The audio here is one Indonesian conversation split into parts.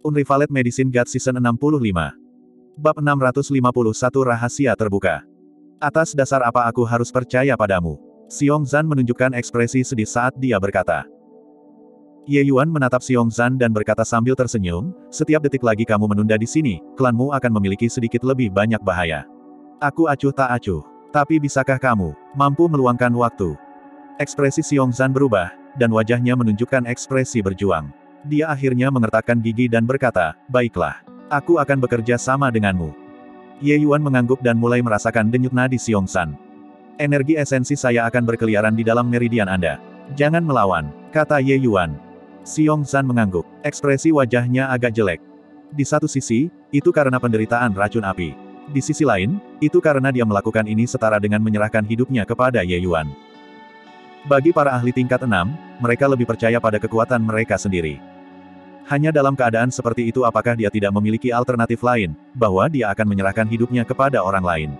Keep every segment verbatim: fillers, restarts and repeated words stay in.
Unrivaled Medicine God Season enam puluh lima. Bab enam ratus lima puluh satu Rahasia Terbuka. Atas dasar apa aku harus percaya padamu? Xiong Zan menunjukkan ekspresi sedih saat dia berkata. Ye Yuan menatap Xiong Zan dan berkata sambil tersenyum, setiap detik lagi kamu menunda di sini, klanmu akan memiliki sedikit lebih banyak bahaya. Aku acuh tak acuh. Tapi bisakah kamu mampu meluangkan waktu? Ekspresi Xiong Zan berubah, dan wajahnya menunjukkan ekspresi berjuang. Dia akhirnya mengertakkan gigi dan berkata, baiklah. Aku akan bekerja sama denganmu. Ye Yuan mengangguk dan mulai merasakan denyut nadi Xiong Zan. Energi esensi saya akan berkeliaran di dalam meridian Anda. Jangan melawan, kata Ye Yuan. Xiong Zan mengangguk. Ekspresi wajahnya agak jelek. Di satu sisi, itu karena penderitaan racun api. Di sisi lain, itu karena dia melakukan ini setara dengan menyerahkan hidupnya kepada Ye Yuan. Bagi para ahli tingkat enam, mereka lebih percaya pada kekuatan mereka sendiri. Hanya dalam keadaan seperti itu apakah dia tidak memiliki alternatif lain, bahwa dia akan menyerahkan hidupnya kepada orang lain.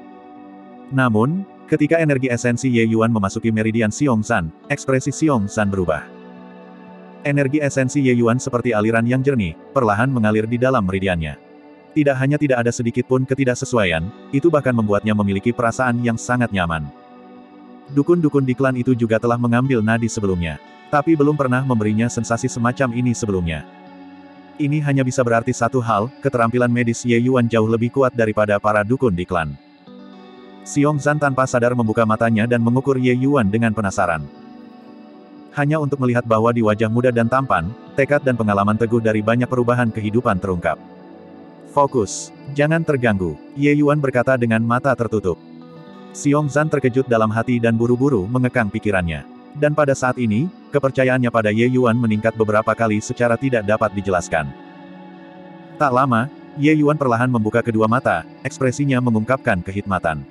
Namun, ketika energi esensi Ye Yuan memasuki meridian Xiong Zan, ekspresi Xiong Zan berubah. Energi esensi Ye Yuan seperti aliran yang jernih, perlahan mengalir di dalam meridiannya. Tidak hanya tidak ada sedikit pun ketidaksesuaian, itu bahkan membuatnya memiliki perasaan yang sangat nyaman. Dukun-dukun di klan itu juga telah mengambil nadi sebelumnya. Tapi belum pernah memberinya sensasi semacam ini sebelumnya. Ini hanya bisa berarti satu hal, keterampilan medis Ye Yuan jauh lebih kuat daripada para dukun di klan. Xiong Zan tanpa sadar membuka matanya dan mengukur Ye Yuan dengan penasaran. Hanya untuk melihat bahwa di wajah muda dan tampan, tekad dan pengalaman teguh dari banyak perubahan kehidupan terungkap. Fokus, jangan terganggu, Ye Yuan berkata dengan mata tertutup. Xiong Zan terkejut dalam hati dan buru-buru mengekang pikirannya. Dan pada saat ini, kepercayaannya pada Ye Yuan meningkat beberapa kali secara tidak dapat dijelaskan. Tak lama, Ye Yuan perlahan membuka kedua mata, ekspresinya mengungkapkan kehikmatan.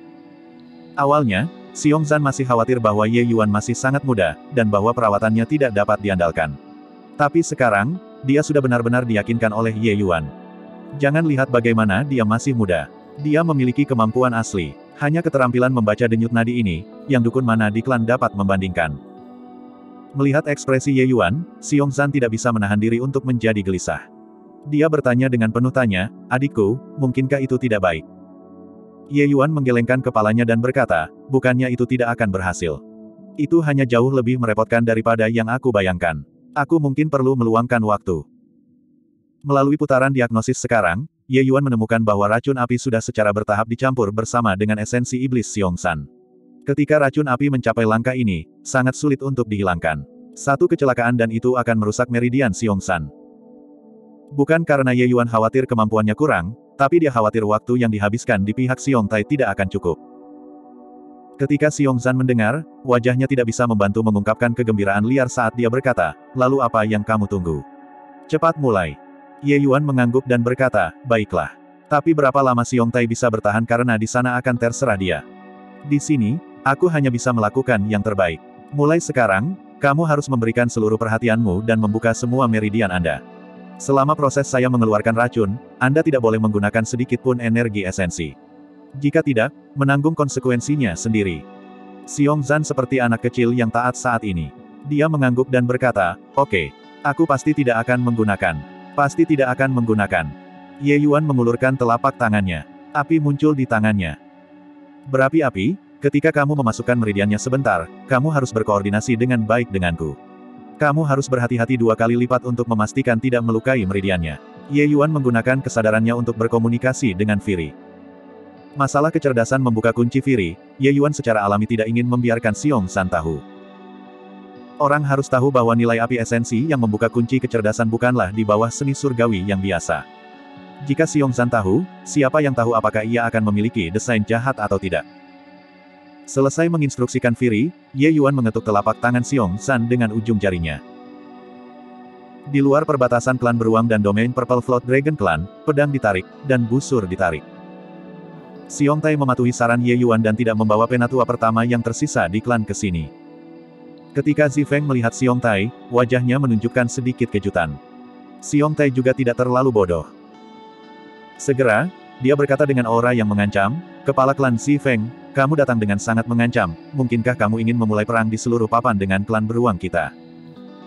Awalnya, Xiong Zan masih khawatir bahwa Ye Yuan masih sangat muda, dan bahwa perawatannya tidak dapat diandalkan. Tapi sekarang, dia sudah benar-benar diyakinkan oleh Ye Yuan. Jangan lihat bagaimana dia masih muda. Dia memiliki kemampuan asli. Hanya keterampilan membaca denyut nadi ini, yang dukun mana di klan dapat membandingkan. Melihat ekspresi Ye Yuan, Xiong Zan tidak bisa menahan diri untuk menjadi gelisah. Dia bertanya dengan penuh tanya, adikku, mungkinkah itu tidak baik? Ye Yuan menggelengkan kepalanya dan berkata, bukannya itu tidak akan berhasil. Itu hanya jauh lebih merepotkan daripada yang aku bayangkan. Aku mungkin perlu meluangkan waktu. Melalui putaran diagnosis sekarang, Ye Yuan menemukan bahwa racun api sudah secara bertahap dicampur bersama dengan esensi iblis Xiong Zan. Ketika racun api mencapai langkah ini, sangat sulit untuk dihilangkan. Satu kecelakaan dan itu akan merusak meridian Xiong Zan. Bukan karena Ye Yuan khawatir kemampuannya kurang, tapi dia khawatir waktu yang dihabiskan di pihak Xiong Tai tidak akan cukup. Ketika Xiong Zan mendengar, wajahnya tidak bisa membantu mengungkapkan kegembiraan liar saat dia berkata, lalu apa yang kamu tunggu? Cepat mulai. Ye Yuan mengangguk dan berkata, baiklah. Tapi berapa lama Xiong Tai bisa bertahan karena di sana akan terserah dia. Di sini, aku hanya bisa melakukan yang terbaik. Mulai sekarang, kamu harus memberikan seluruh perhatianmu dan membuka semua meridian Anda. Selama proses saya mengeluarkan racun, Anda tidak boleh menggunakan sedikit pun energi esensi. Jika tidak, menanggung konsekuensinya sendiri. Xiong Zan seperti anak kecil yang taat saat ini. Dia mengangguk dan berkata, oke, aku pasti tidak akan menggunakan. Pasti tidak akan menggunakan. Ye Yuan mengulurkan telapak tangannya. Api muncul di tangannya. Berapi-api, ketika kamu memasukkan meridiannya sebentar, kamu harus berkoordinasi dengan baik denganku. Kamu harus berhati-hati dua kali lipat untuk memastikan tidak melukai meridiannya. Ye Yuan menggunakan kesadarannya untuk berkomunikasi dengan Firi. Masalah kecerdasan membuka kunci Firi, Ye Yuan secara alami tidak ingin membiarkan Xiong Zan tahu. Orang harus tahu bahwa nilai api esensi yang membuka kunci kecerdasan bukanlah di bawah seni surgawi yang biasa. Jika Xiong Zan tahu, siapa yang tahu apakah ia akan memiliki desain jahat atau tidak? Selesai menginstruksikan Firi, Ye Yuan mengetuk telapak tangan Xiong Zan dengan ujung jarinya. Di luar perbatasan klan beruang dan domain Purple Float Dragon Clan, pedang ditarik, dan busur ditarik. Xiong Tai mematuhi saran Ye Yuan dan tidak membawa penatua pertama yang tersisa di klan ke sini. Ketika Zifeng melihat Xiong Tai, wajahnya menunjukkan sedikit kejutan. Xiong Tai juga tidak terlalu bodoh. Segera, dia berkata dengan aura yang mengancam, kepala klan Zifeng, kamu datang dengan sangat mengancam, mungkinkah kamu ingin memulai perang di seluruh papan dengan klan beruang kita?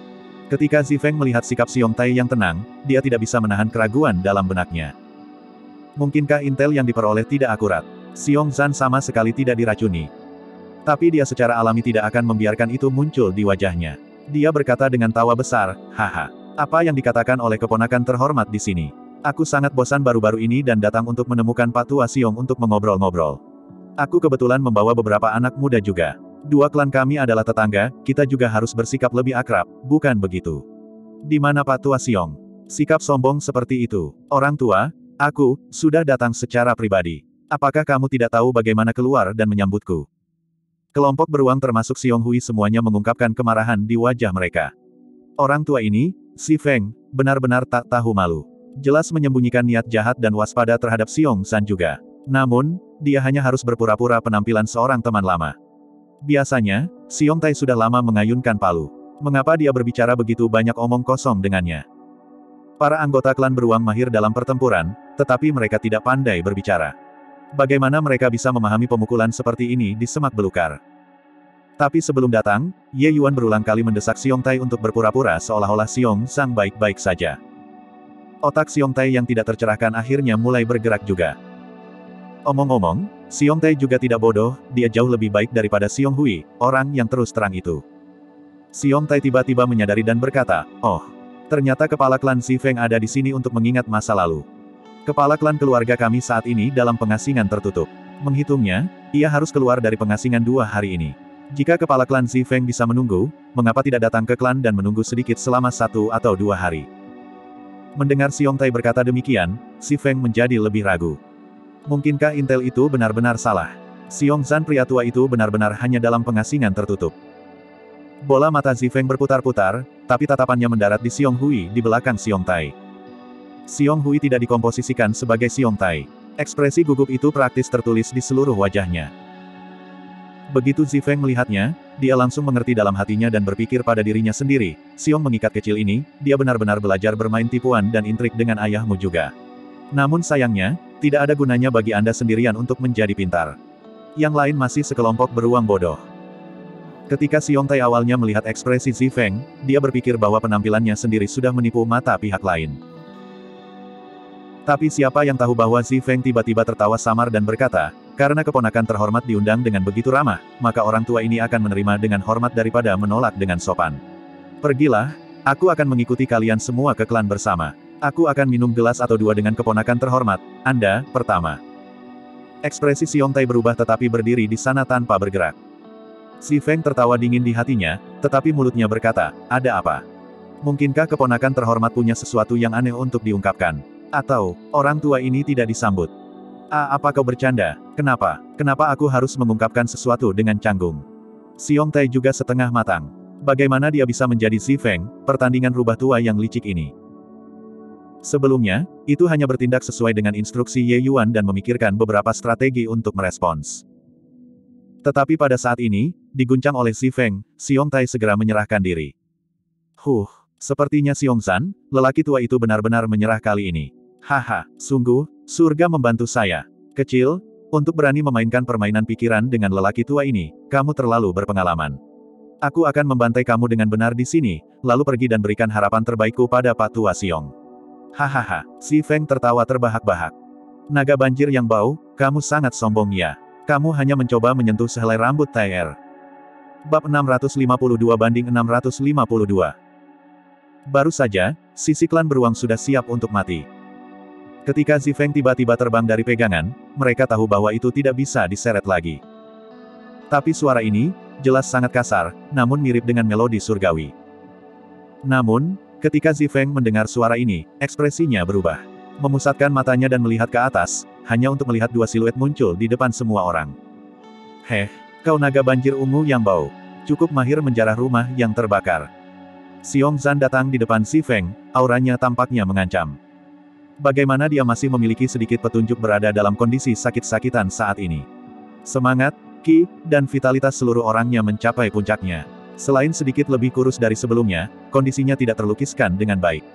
Ketika Zifeng melihat sikap Xiong Tai yang tenang, dia tidak bisa menahan keraguan dalam benaknya. Mungkinkah intel yang diperoleh tidak akurat? Xiong Zan sama sekali tidak diracuni. Tapi dia secara alami tidak akan membiarkan itu muncul di wajahnya. Dia berkata dengan tawa besar, haha. Apa yang dikatakan oleh keponakan terhormat di sini? Aku sangat bosan baru-baru ini dan datang untuk menemukan Pak Tua Xiong untuk mengobrol-ngobrol. Aku kebetulan membawa beberapa anak muda juga. Dua klan kami adalah tetangga, kita juga harus bersikap lebih akrab, bukan begitu? Di mana Pak Tua Xiong? Sikap sombong seperti itu. Orang tua, aku, sudah datang secara pribadi. Apakah kamu tidak tahu bagaimana keluar dan menyambutku? Kelompok beruang termasuk Xiong Hui semuanya mengungkapkan kemarahan di wajah mereka. Orang tua ini, Si Feng, benar-benar tak tahu malu. Jelas menyembunyikan niat jahat dan waspada terhadap Xiong Zan juga. Namun, dia hanya harus berpura-pura penampilan seorang teman lama. Biasanya, Xiong Tai sudah lama mengayunkan palu. Mengapa dia berbicara begitu banyak omong kosong dengannya? Para anggota klan beruang mahir dalam pertempuran, tetapi mereka tidak pandai berbicara. Bagaimana mereka bisa memahami pemukulan seperti ini di semak belukar? Tapi sebelum datang, Ye Yuan berulang kali mendesak Xiong Tai untuk berpura-pura seolah-olah Xiong Zan baik-baik saja. Otak Xiong Tai yang tidak tercerahkan akhirnya mulai bergerak juga. Omong-omong, Xiong Tai juga tidak bodoh, dia jauh lebih baik daripada Xiong Hui, orang yang terus terang itu. Xiong Tai tiba-tiba menyadari dan berkata, oh, ternyata kepala klan Zifeng ada di sini untuk mengingat masa lalu. Kepala klan keluarga kami saat ini dalam pengasingan tertutup. Menghitungnya, ia harus keluar dari pengasingan dua hari ini. Jika kepala klan Zifeng bisa menunggu, mengapa tidak datang ke klan dan menunggu sedikit selama satu atau dua hari? Mendengar Xiong Tai berkata demikian, Zifeng menjadi lebih ragu. Mungkinkah intel itu benar-benar salah? Xiong Zan pria tua itu benar-benar hanya dalam pengasingan tertutup. Bola mata Zifeng berputar-putar, tapi tatapannya mendarat di Xiong Hui di belakang Xiong Tai. Xiong Hui tidak dikomposisikan sebagai Xiong Tai. Ekspresi gugup itu praktis tertulis di seluruh wajahnya. Begitu Zifeng melihatnya, dia langsung mengerti dalam hatinya dan berpikir pada dirinya sendiri, Xiong mengikat kecil ini, dia benar-benar belajar bermain tipuan dan intrik dengan ayahmu juga. Namun sayangnya, tidak ada gunanya bagi Anda sendirian untuk menjadi pintar. Yang lain masih sekelompok beruang bodoh. Ketika Xiong Tai awalnya melihat ekspresi Zifeng, dia berpikir bahwa penampilannya sendiri sudah menipu mata pihak lain. Tapi siapa yang tahu bahwa Zifeng tiba-tiba tertawa samar dan berkata, karena keponakan terhormat diundang dengan begitu ramah, maka orang tua ini akan menerima dengan hormat daripada menolak dengan sopan. Pergilah, aku akan mengikuti kalian semua ke klan bersama. Aku akan minum gelas atau dua dengan keponakan terhormat, Anda, pertama. Ekspresi Xiong Tai berubah tetapi berdiri di sana tanpa bergerak. Zifeng tertawa dingin di hatinya, tetapi mulutnya berkata, ada apa? Mungkinkah keponakan terhormat punya sesuatu yang aneh untuk diungkapkan? Atau, orang tua ini tidak disambut? Ah, apa kau bercanda? Kenapa? Kenapa aku harus mengungkapkan sesuatu dengan canggung? Xiong Tai juga setengah matang. Bagaimana dia bisa menjadi Zifeng, pertandingan rubah tua yang licik ini? Sebelumnya, itu hanya bertindak sesuai dengan instruksi Ye Yuan dan memikirkan beberapa strategi untuk merespons. Tetapi pada saat ini, diguncang oleh Zifeng, Xiong Tai segera menyerahkan diri. Huh, sepertinya Xiong Zan, lelaki tua itu benar-benar menyerah kali ini. Haha, sungguh, surga membantu saya. Kecil, untuk berani memainkan permainan pikiran dengan lelaki tua ini, kamu terlalu berpengalaman. Aku akan membantai kamu dengan benar di sini, lalu pergi dan berikan harapan terbaikku pada Pak Tua Xiong. Hahaha, Zifeng tertawa terbahak-bahak. Naga banjir yang bau, kamu sangat sombong ya. Kamu hanya mencoba menyentuh sehelai rambut T R. Bab enam ratus lima puluh dua banding enam ratus lima puluh dua. Baru saja, sisi klan beruang sudah siap untuk mati. Ketika Zifeng tiba-tiba terbang dari pegangan, mereka tahu bahwa itu tidak bisa diseret lagi. Tapi suara ini, jelas sangat kasar, namun mirip dengan melodi surgawi. Namun, ketika Zifeng mendengar suara ini, ekspresinya berubah. Memusatkan matanya dan melihat ke atas, hanya untuk melihat dua siluet muncul di depan semua orang. Heh, kau naga banjir ungu yang bau. Cukup mahir menjarah rumah yang terbakar. Xiong Zan datang di depan Zifeng, auranya tampaknya mengancam. Bagaimana dia masih memiliki sedikit petunjuk berada dalam kondisi sakit-sakitan saat ini. Semangat, ki, dan vitalitas seluruh orangnya mencapai puncaknya. Selain sedikit lebih kurus dari sebelumnya, kondisinya tidak terlukiskan dengan baik.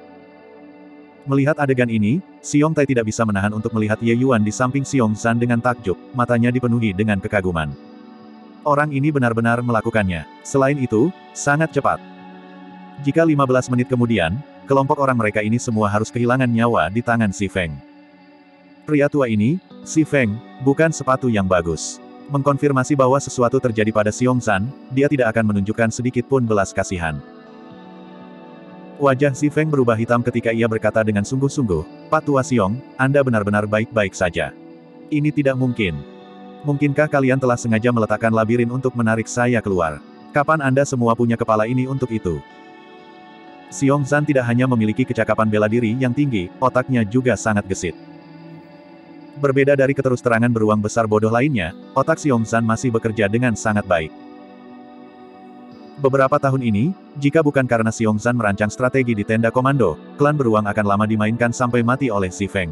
Melihat adegan ini, Xiong Tai tidak bisa menahan untuk melihat Ye Yuan di samping Xiong Zan dengan takjub, matanya dipenuhi dengan kekaguman. Orang ini benar-benar melakukannya. Selain itu, sangat cepat. Jika lima belas menit kemudian, kelompok orang mereka ini semua harus kehilangan nyawa di tangan si Feng. Pria tua ini, si Feng, bukan sepatu yang bagus. Mengkonfirmasi bahwa sesuatu terjadi pada Xiong Zhan, dia tidak akan menunjukkan sedikit pun belas kasihan. Wajah si Feng berubah hitam ketika ia berkata dengan sungguh-sungguh, "Pak Tua Xiong, Anda benar-benar baik-baik saja. Ini tidak mungkin. Mungkinkah kalian telah sengaja meletakkan labirin untuk menarik saya keluar? Kapan Anda semua punya kepala ini untuk itu?" Xiong Zhan tidak hanya memiliki kecakapan bela diri yang tinggi, otaknya juga sangat gesit. Berbeda dari keterus-terangan beruang besar bodoh lainnya, otak Xiong Zhan masih bekerja dengan sangat baik. Beberapa tahun ini, jika bukan karena Xiong Zhan merancang strategi di tenda komando, klan beruang akan lama dimainkan sampai mati oleh si Feng.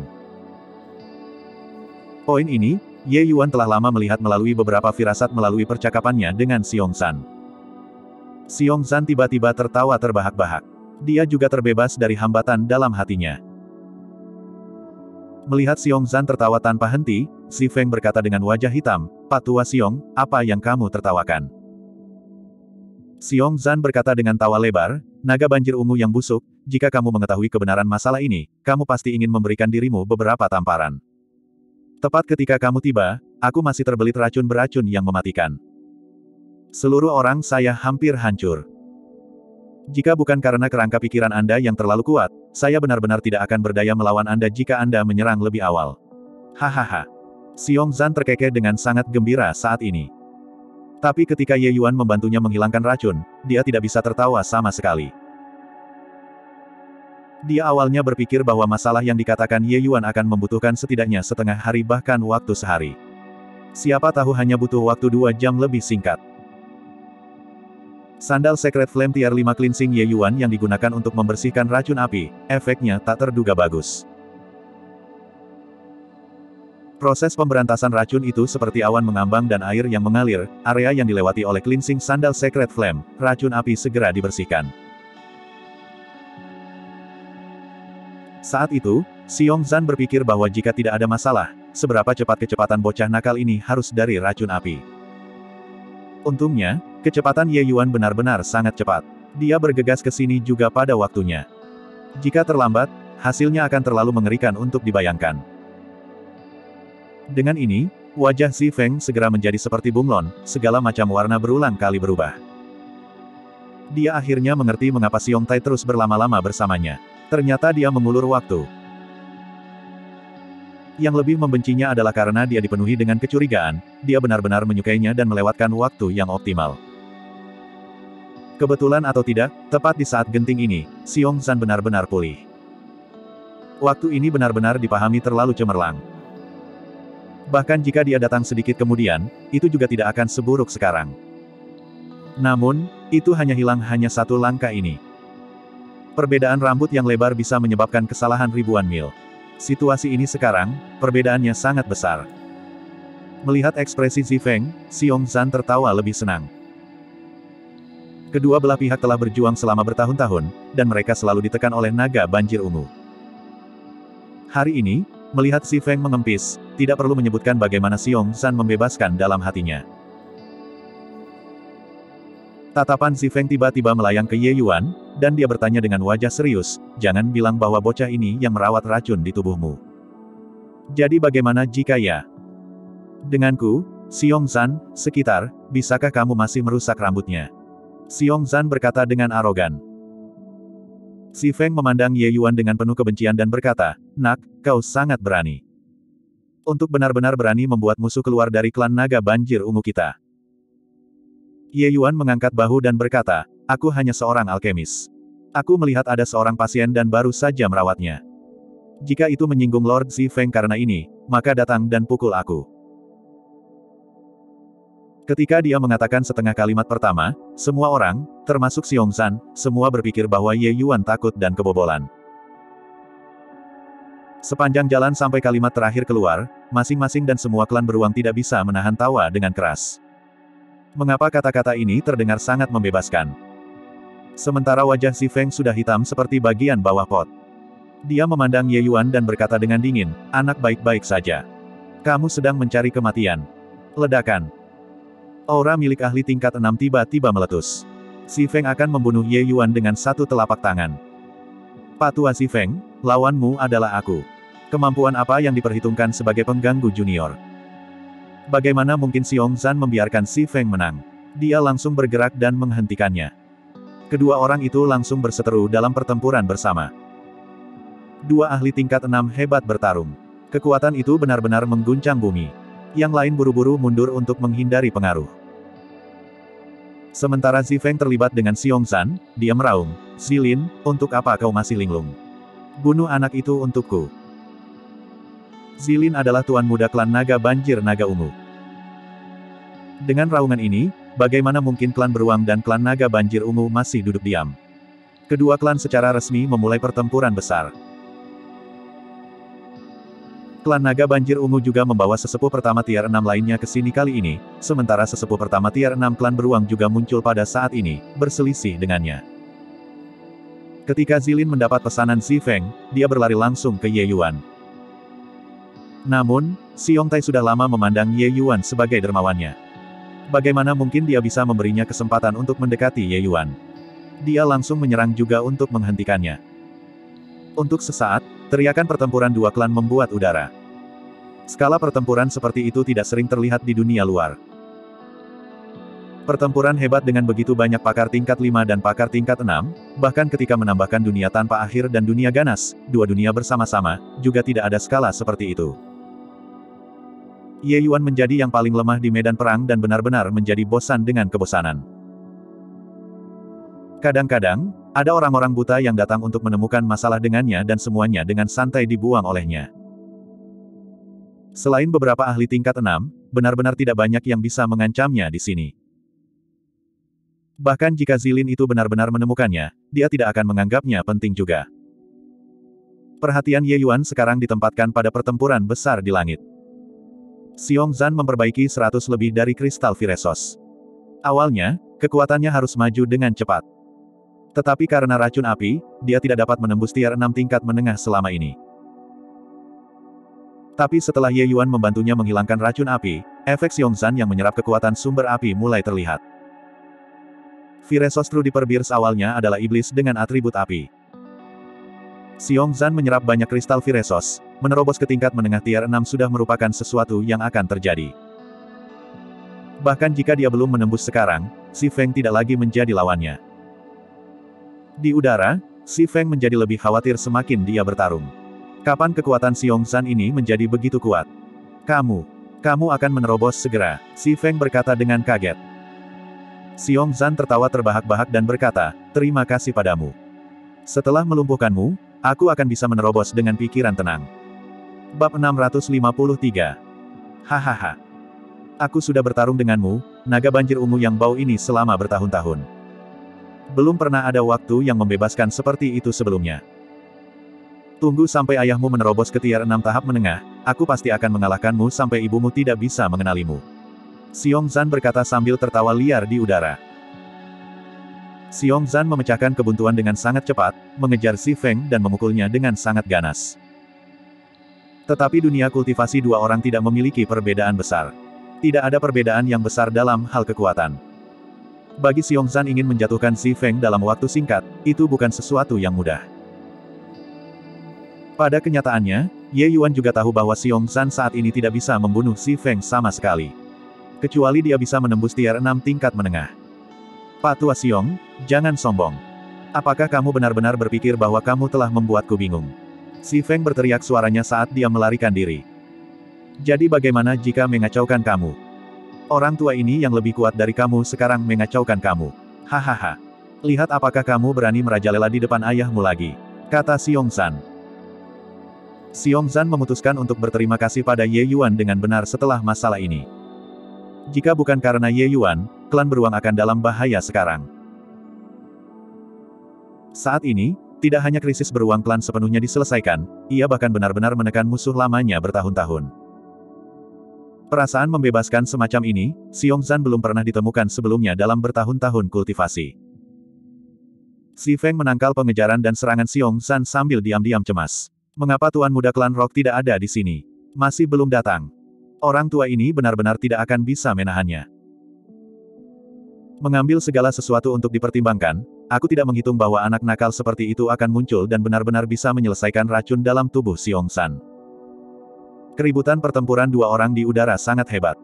Poin ini, Ye Yuan telah lama melihat melalui beberapa firasat melalui percakapannya dengan Xiong Zhan. Xiong Zhan tiba-tiba tertawa terbahak-bahak. Dia juga terbebas dari hambatan dalam hatinya. Melihat Xiong Zhan tertawa tanpa henti, si Feng berkata dengan wajah hitam, "Pak Tua Xiong, apa yang kamu tertawakan?" Xiong Zhan berkata dengan tawa lebar, "Naga banjir ungu yang busuk, jika kamu mengetahui kebenaran masalah ini, kamu pasti ingin memberikan dirimu beberapa tamparan. Tepat ketika kamu tiba, aku masih terbelit racun beracun yang mematikan. Seluruh orang saya hampir hancur. Jika bukan karena kerangka pikiran Anda yang terlalu kuat, saya benar-benar tidak akan berdaya melawan Anda jika Anda menyerang lebih awal." Hahaha. Xiong Zhan terkekeh dengan sangat gembira saat ini. Tapi ketika Ye Yuan membantunya menghilangkan racun, dia tidak bisa tertawa sama sekali. Dia awalnya berpikir bahwa masalah yang dikatakan Ye Yuan akan membutuhkan setidaknya setengah hari bahkan waktu sehari. Siapa tahu hanya butuh waktu dua jam lebih singkat. Sandal Secret Flame Tier lima Cleansing Ye Yuan yang digunakan untuk membersihkan racun api, efeknya tak terduga bagus. Proses pemberantasan racun itu seperti awan mengambang dan air yang mengalir, area yang dilewati oleh cleansing Sandal Secret Flame, racun api segera dibersihkan. Saat itu, Xiong Zhan berpikir bahwa jika tidak ada masalah, seberapa cepat kecepatan bocah nakal ini harus dari racun api. Untungnya, kecepatan Ye Yuan benar-benar sangat cepat. Dia bergegas ke sini juga pada waktunya. Jika terlambat, hasilnya akan terlalu mengerikan untuk dibayangkan. Dengan ini, wajah Si Feng segera menjadi seperti bunglon, segala macam warna berulang kali berubah. Dia akhirnya mengerti mengapa Xiong Tai terus berlama-lama bersamanya. Ternyata dia mengulur waktu. Yang lebih membencinya adalah karena dia dipenuhi dengan kecurigaan, dia benar-benar menyukainya dan melewatkan waktu yang optimal. Kebetulan atau tidak, tepat di saat genting ini, Xiong Zhan benar-benar pulih. Waktu ini benar-benar dipahami terlalu cemerlang. Bahkan jika dia datang sedikit kemudian, itu juga tidak akan seburuk sekarang. Namun, itu hanya hilang hanya satu langkah ini. Perbedaan rambut yang lebar bisa menyebabkan kesalahan ribuan mil. Situasi ini sekarang, perbedaannya sangat besar. Melihat ekspresi Si Feng, Xiong Zhan tertawa lebih senang. Kedua belah pihak telah berjuang selama bertahun-tahun, dan mereka selalu ditekan oleh naga banjir ungu. Hari ini, melihat Si Feng mengempis, tidak perlu menyebutkan bagaimana Xiong Zhan membebaskan dalam hatinya. Tatapan Si Feng tiba-tiba melayang ke Ye Yuan, dan dia bertanya dengan wajah serius, "Jangan bilang bahwa bocah ini yang merawat racun di tubuhmu. Jadi bagaimana jika ya? Denganku, Xiong Zhan, sekitar, bisakah kamu masih merusak rambutnya?" Xiong Zhan berkata dengan arogan. Si Feng memandang Ye Yuan dengan penuh kebencian dan berkata, "Nak, kau sangat berani. Untuk benar-benar berani membuat musuh keluar dari klan naga banjir ungu kita." Ye Yuan mengangkat bahu dan berkata, "Aku hanya seorang alkemis. Aku melihat ada seorang pasien dan baru saja merawatnya. Jika itu menyinggung Lord Si Feng karena ini, maka datang dan pukul aku." Ketika dia mengatakan setengah kalimat pertama, semua orang, termasuk Xiong Zhan, semua berpikir bahwa Ye Yuan takut dan kebobolan. Sepanjang jalan sampai kalimat terakhir keluar, masing-masing dan semua klan beruang tidak bisa menahan tawa dengan keras. Mengapa kata-kata ini terdengar sangat membebaskan? Sementara wajah Si Feng sudah hitam seperti bagian bawah pot. Dia memandang Ye Yuan dan berkata dengan dingin, "Anak baik-baik saja. Kamu sedang mencari kematian." Ledakan. Aura milik ahli tingkat enam tiba-tiba meletus. Si Feng akan membunuh Ye Yuan dengan satu telapak tangan. Pak Tua Si Feng, lawanmu adalah aku. Kemampuan apa yang diperhitungkan sebagai pengganggu junior? Bagaimana mungkin Xiong Zan membiarkan Si Feng menang? Dia langsung bergerak dan menghentikannya. Kedua orang itu langsung berseteru dalam pertempuran bersama. Dua ahli tingkat enam hebat bertarung. Kekuatan itu benar-benar mengguncang bumi. Yang lain buru-buru mundur untuk menghindari pengaruh. Sementara Si Feng terlibat dengan Xiong Zan, dia meraung, "Zilin, untuk apa kau masih linglung? Bunuh anak itu untukku." Zilin adalah tuan muda klan naga banjir naga ungu. Dengan raungan ini, bagaimana mungkin klan beruang dan klan naga banjir ungu masih duduk diam? Kedua klan secara resmi memulai pertempuran besar. Klan naga banjir ungu juga membawa sesepuh pertama tier enam lainnya ke sini kali ini, sementara sesepuh pertama tier enam klan beruang juga muncul pada saat ini, berselisih dengannya. Ketika Zilin mendapat pesanan Si Feng, dia berlari langsung ke Ye Yuan. Namun, Xiong Tai sudah lama memandang Ye Yuan sebagai dermawannya. Bagaimana mungkin dia bisa memberinya kesempatan untuk mendekati Ye Yuan? Dia langsung menyerang juga untuk menghentikannya. Untuk sesaat, teriakan pertempuran dua klan membuat udara. Skala pertempuran seperti itu tidak sering terlihat di dunia luar. Pertempuran hebat dengan begitu banyak pakar tingkat lima dan pakar tingkat enam, bahkan ketika menambahkan dunia tanpa akhir dan dunia ganas, dua dunia bersama-sama, juga tidak ada skala seperti itu. Ye Yuan menjadi yang paling lemah di medan perang dan benar-benar menjadi bosan dengan kebosanan. Kadang-kadang, ada orang-orang buta yang datang untuk menemukan masalah dengannya dan semuanya dengan santai dibuang olehnya. Selain beberapa ahli tingkat enam, benar-benar tidak banyak yang bisa mengancamnya di sini. Bahkan jika Zilin itu benar-benar menemukannya, dia tidak akan menganggapnya penting juga. Perhatian Ye Yuan sekarang ditempatkan pada pertempuran besar di langit. Xiong Zan memperbaiki seratus lebih dari kristal Viresos. Awalnya, kekuatannya harus maju dengan cepat. Tetapi karena racun api, dia tidak dapat menembus tier enam tingkat menengah selama ini. Tapi setelah Ye Yuan membantunya menghilangkan racun api, efek Xiong Zan yang menyerap kekuatan sumber api mulai terlihat. Viresos Trudy Pearls awalnya adalah iblis dengan atribut api. Xiong Zan menyerap banyak kristal Viresos, menerobos ke tingkat menengah tier enam sudah merupakan sesuatu yang akan terjadi. Bahkan jika dia belum menembus sekarang, Si Feng tidak lagi menjadi lawannya. Di udara, Si Feng menjadi lebih khawatir semakin dia bertarung. Kapan kekuatan Xiong Zan ini menjadi begitu kuat? Kamu, kamu akan menerobos segera, Si Feng berkata dengan kaget. Xiong Zan tertawa terbahak-bahak dan berkata, terima kasih padamu. Setelah melumpuhkanmu, aku akan bisa menerobos dengan pikiran tenang. Bab enam ratus lima puluh tiga. Hahaha. Aku sudah bertarung denganmu, naga banjir ungu yang bau ini selama bertahun-tahun. Belum pernah ada waktu yang membebaskan seperti itu sebelumnya. Tunggu sampai ayahmu menerobos ke tier enam tahap menengah, aku pasti akan mengalahkanmu sampai ibumu tidak bisa mengenalimu. Xiong Zan berkata sambil tertawa liar di udara. Xiong Zan memecahkan kebuntuan dengan sangat cepat, mengejar Si Feng dan memukulnya dengan sangat ganas. Tetapi dunia kultivasi dua orang tidak memiliki perbedaan besar. Tidak ada perbedaan yang besar dalam hal kekuatan. Bagi Xiong Zan ingin menjatuhkan Si Feng dalam waktu singkat, itu bukan sesuatu yang mudah. Pada kenyataannya, Ye Yuan juga tahu bahwa Xiong Zan saat ini tidak bisa membunuh Si Feng sama sekali. Kecuali dia bisa menembus tier enam tingkat menengah. Pak Tua Xiong, jangan sombong. Apakah kamu benar-benar berpikir bahwa kamu telah membuatku bingung? Si Feng berteriak suaranya saat dia melarikan diri. Jadi bagaimana jika mengacaukan kamu? Orang tua ini yang lebih kuat dari kamu sekarang mengacaukan kamu. Hahaha. Lihat apakah kamu berani merajalela di depan ayahmu lagi, kata Xiong Zan. Xiong Zan memutuskan untuk berterima kasih pada Ye Yuan dengan benar setelah masalah ini. Jika bukan karena Ye Yuan, klan beruang akan dalam bahaya sekarang. Saat ini, tidak hanya krisis beruang klan sepenuhnya diselesaikan, ia bahkan benar-benar menekan musuh lamanya bertahun-tahun. Perasaan membebaskan semacam ini, Xiong Zan belum pernah ditemukan sebelumnya dalam bertahun-tahun kultivasi. Si Feng menangkal pengejaran dan serangan Xiong Zan sambil diam-diam cemas. Mengapa Tuan Muda Klan Rock tidak ada di sini? Masih belum datang. Orang tua ini benar-benar tidak akan bisa menahannya. Mengambil segala sesuatu untuk dipertimbangkan, aku tidak menghitung bahwa anak nakal seperti itu akan muncul dan benar-benar bisa menyelesaikan racun dalam tubuh Xiong San. Keributan pertempuran dua orang di udara sangat hebat.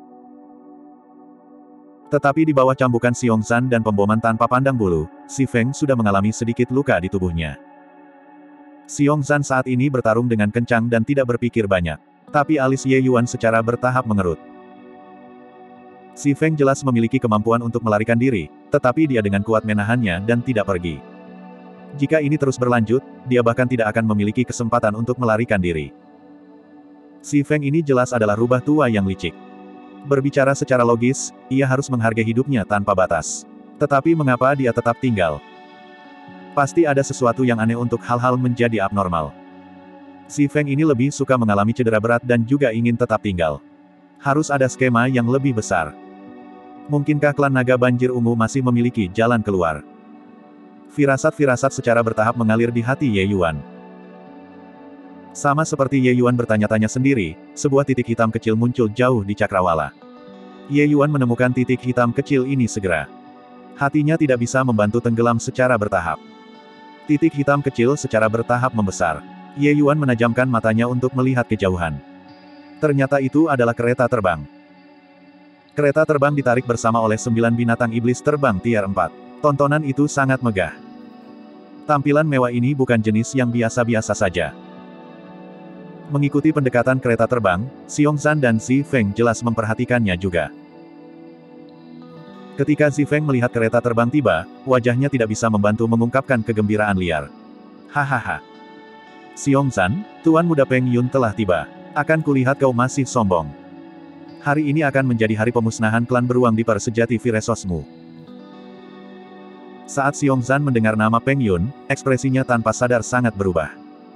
Tetapi di bawah cambukan Xiong San dan pemboman tanpa pandang bulu, Si Feng sudah mengalami sedikit luka di tubuhnya. Xiong San saat ini bertarung dengan kencang dan tidak berpikir banyak. Tapi alis Ye Yuan secara bertahap mengerut. Si Feng jelas memiliki kemampuan untuk melarikan diri, tetapi dia dengan kuat menahannya dan tidak pergi. Jika ini terus berlanjut, dia bahkan tidak akan memiliki kesempatan untuk melarikan diri. Si Feng ini jelas adalah rubah tua yang licik. Berbicara secara logis, ia harus menghargai hidupnya tanpa batas. Tetapi mengapa dia tetap tinggal? Pasti ada sesuatu yang aneh untuk hal-hal menjadi abnormal. Si Feng ini lebih suka mengalami cedera berat dan juga ingin tetap tinggal. Harus ada skema yang lebih besar. Mungkinkah klan naga banjir ungu masih memiliki jalan keluar? Firasat-firasat secara bertahap mengalir di hati Ye Yuan. Sama seperti Ye Yuan bertanya-tanya sendiri, sebuah titik hitam kecil muncul jauh di cakrawala. Ye Yuan menemukan titik hitam kecil ini segera. Hatinya tidak bisa membantu tenggelam secara bertahap. Titik hitam kecil secara bertahap membesar. Ye Yuan menajamkan matanya untuk melihat kejauhan. Ternyata itu adalah kereta terbang. Kereta terbang ditarik bersama oleh sembilan binatang iblis terbang tier empat. Tontonan itu sangat megah. Tampilan mewah ini bukan jenis yang biasa-biasa saja. Mengikuti pendekatan kereta terbang, Xiong San dan Si Feng jelas memperhatikannya juga. Ketika Si Feng melihat kereta terbang tiba, wajahnya tidak bisa membantu mengungkapkan kegembiraan liar. Hahaha. Xiong San, Tuan Muda Peng Yun telah tiba. Akan kulihat kau masih sombong. Hari ini akan menjadi hari pemusnahan klan beruang di persejati Viresosmu. Saat Xiong San mendengar nama Peng Yun, ekspresinya tanpa sadar sangat berubah.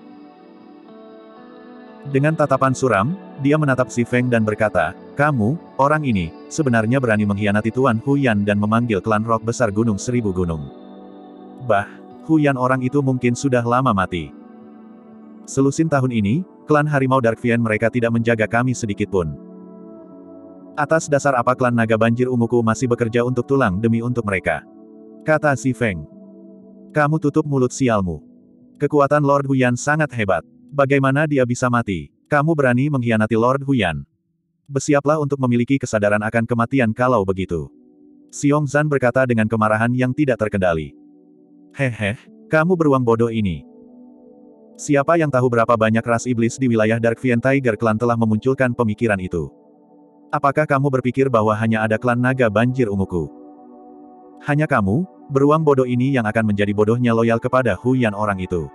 Dengan tatapan suram, dia menatap Si Feng dan berkata, "Kamu, orang ini, sebenarnya berani mengkhianati Tuan Huyan dan memanggil klan rock besar Gunung Seribu Gunung. Bah, Huyan orang itu mungkin sudah lama mati. Selusin tahun ini, klan Harimau Dark Fiend mereka tidak menjaga kami sedikitpun. Atas dasar apa klan naga banjir unguku masih bekerja untuk tulang demi untuk mereka?" Kata Si Feng. "Kamu tutup mulut sialmu. Kekuatan Lord Huyan sangat hebat. Bagaimana dia bisa mati? Kamu berani mengkhianati Lord Huyan. Bersiaplah untuk memiliki kesadaran akan kematian kalau begitu." Xiong San berkata dengan kemarahan yang tidak terkendali. "Hehe, kamu beruang bodoh ini. Siapa yang tahu berapa banyak ras iblis di wilayah Dark Fiend Tiger Clan telah memunculkan pemikiran itu? Apakah kamu berpikir bahwa hanya ada klan naga banjir unguku? Hanya kamu, beruang bodoh ini yang akan menjadi bodohnya loyal kepada Huyan orang itu.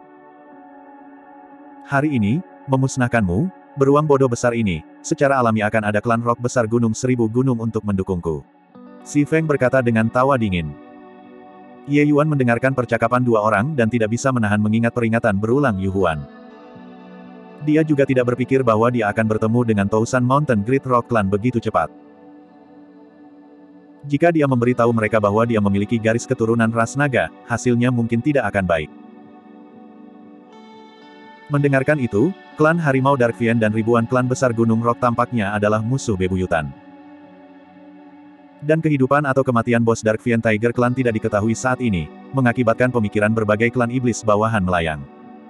Hari ini, memusnahkanmu, beruang bodoh besar ini, secara alami akan ada klan rock besar Gunung Seribu Gunung untuk mendukungku." Si Feng berkata dengan tawa dingin. Ye Yuan mendengarkan percakapan dua orang dan tidak bisa menahan mengingat peringatan berulang Yu Huan. Dia juga tidak berpikir bahwa dia akan bertemu dengan Tousan Mountain Great Rock Clan begitu cepat. Jika dia memberitahu mereka bahwa dia memiliki garis keturunan ras naga, hasilnya mungkin tidak akan baik. Mendengarkan itu, klan Harimau Dark Fiend dan ribuan klan besar Gunung Rock tampaknya adalah musuh bebuyutan. Dan kehidupan atau kematian bos Dark Fiend Tiger Clan tidak diketahui saat ini, mengakibatkan pemikiran berbagai klan iblis bawahan melayang.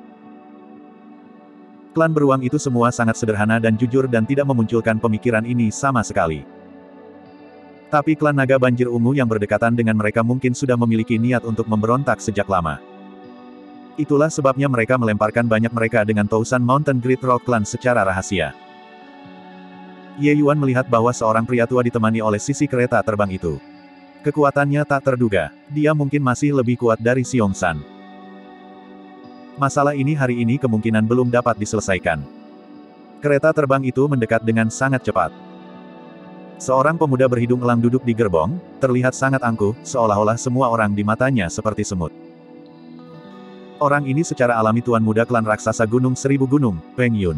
Klan beruang itu semua sangat sederhana dan jujur dan tidak memunculkan pemikiran ini sama sekali. Tapi klan naga banjir ungu yang berdekatan dengan mereka mungkin sudah memiliki niat untuk memberontak sejak lama. Itulah sebabnya mereka melemparkan banyak mereka dengan Tousan Mountain Great Rock Clan secara rahasia. Ye Yuan melihat bahwa seorang pria tua ditemani oleh sisi kereta terbang itu. Kekuatannya tak terduga, dia mungkin masih lebih kuat dari Xiong San. Masalah ini hari ini kemungkinan belum dapat diselesaikan. Kereta terbang itu mendekat dengan sangat cepat. Seorang pemuda berhidung elang duduk di gerbong, terlihat sangat angkuh, seolah-olah semua orang di matanya seperti semut. Orang ini secara alami tuan muda klan raksasa Gunung Seribu Gunung, Peng Yun.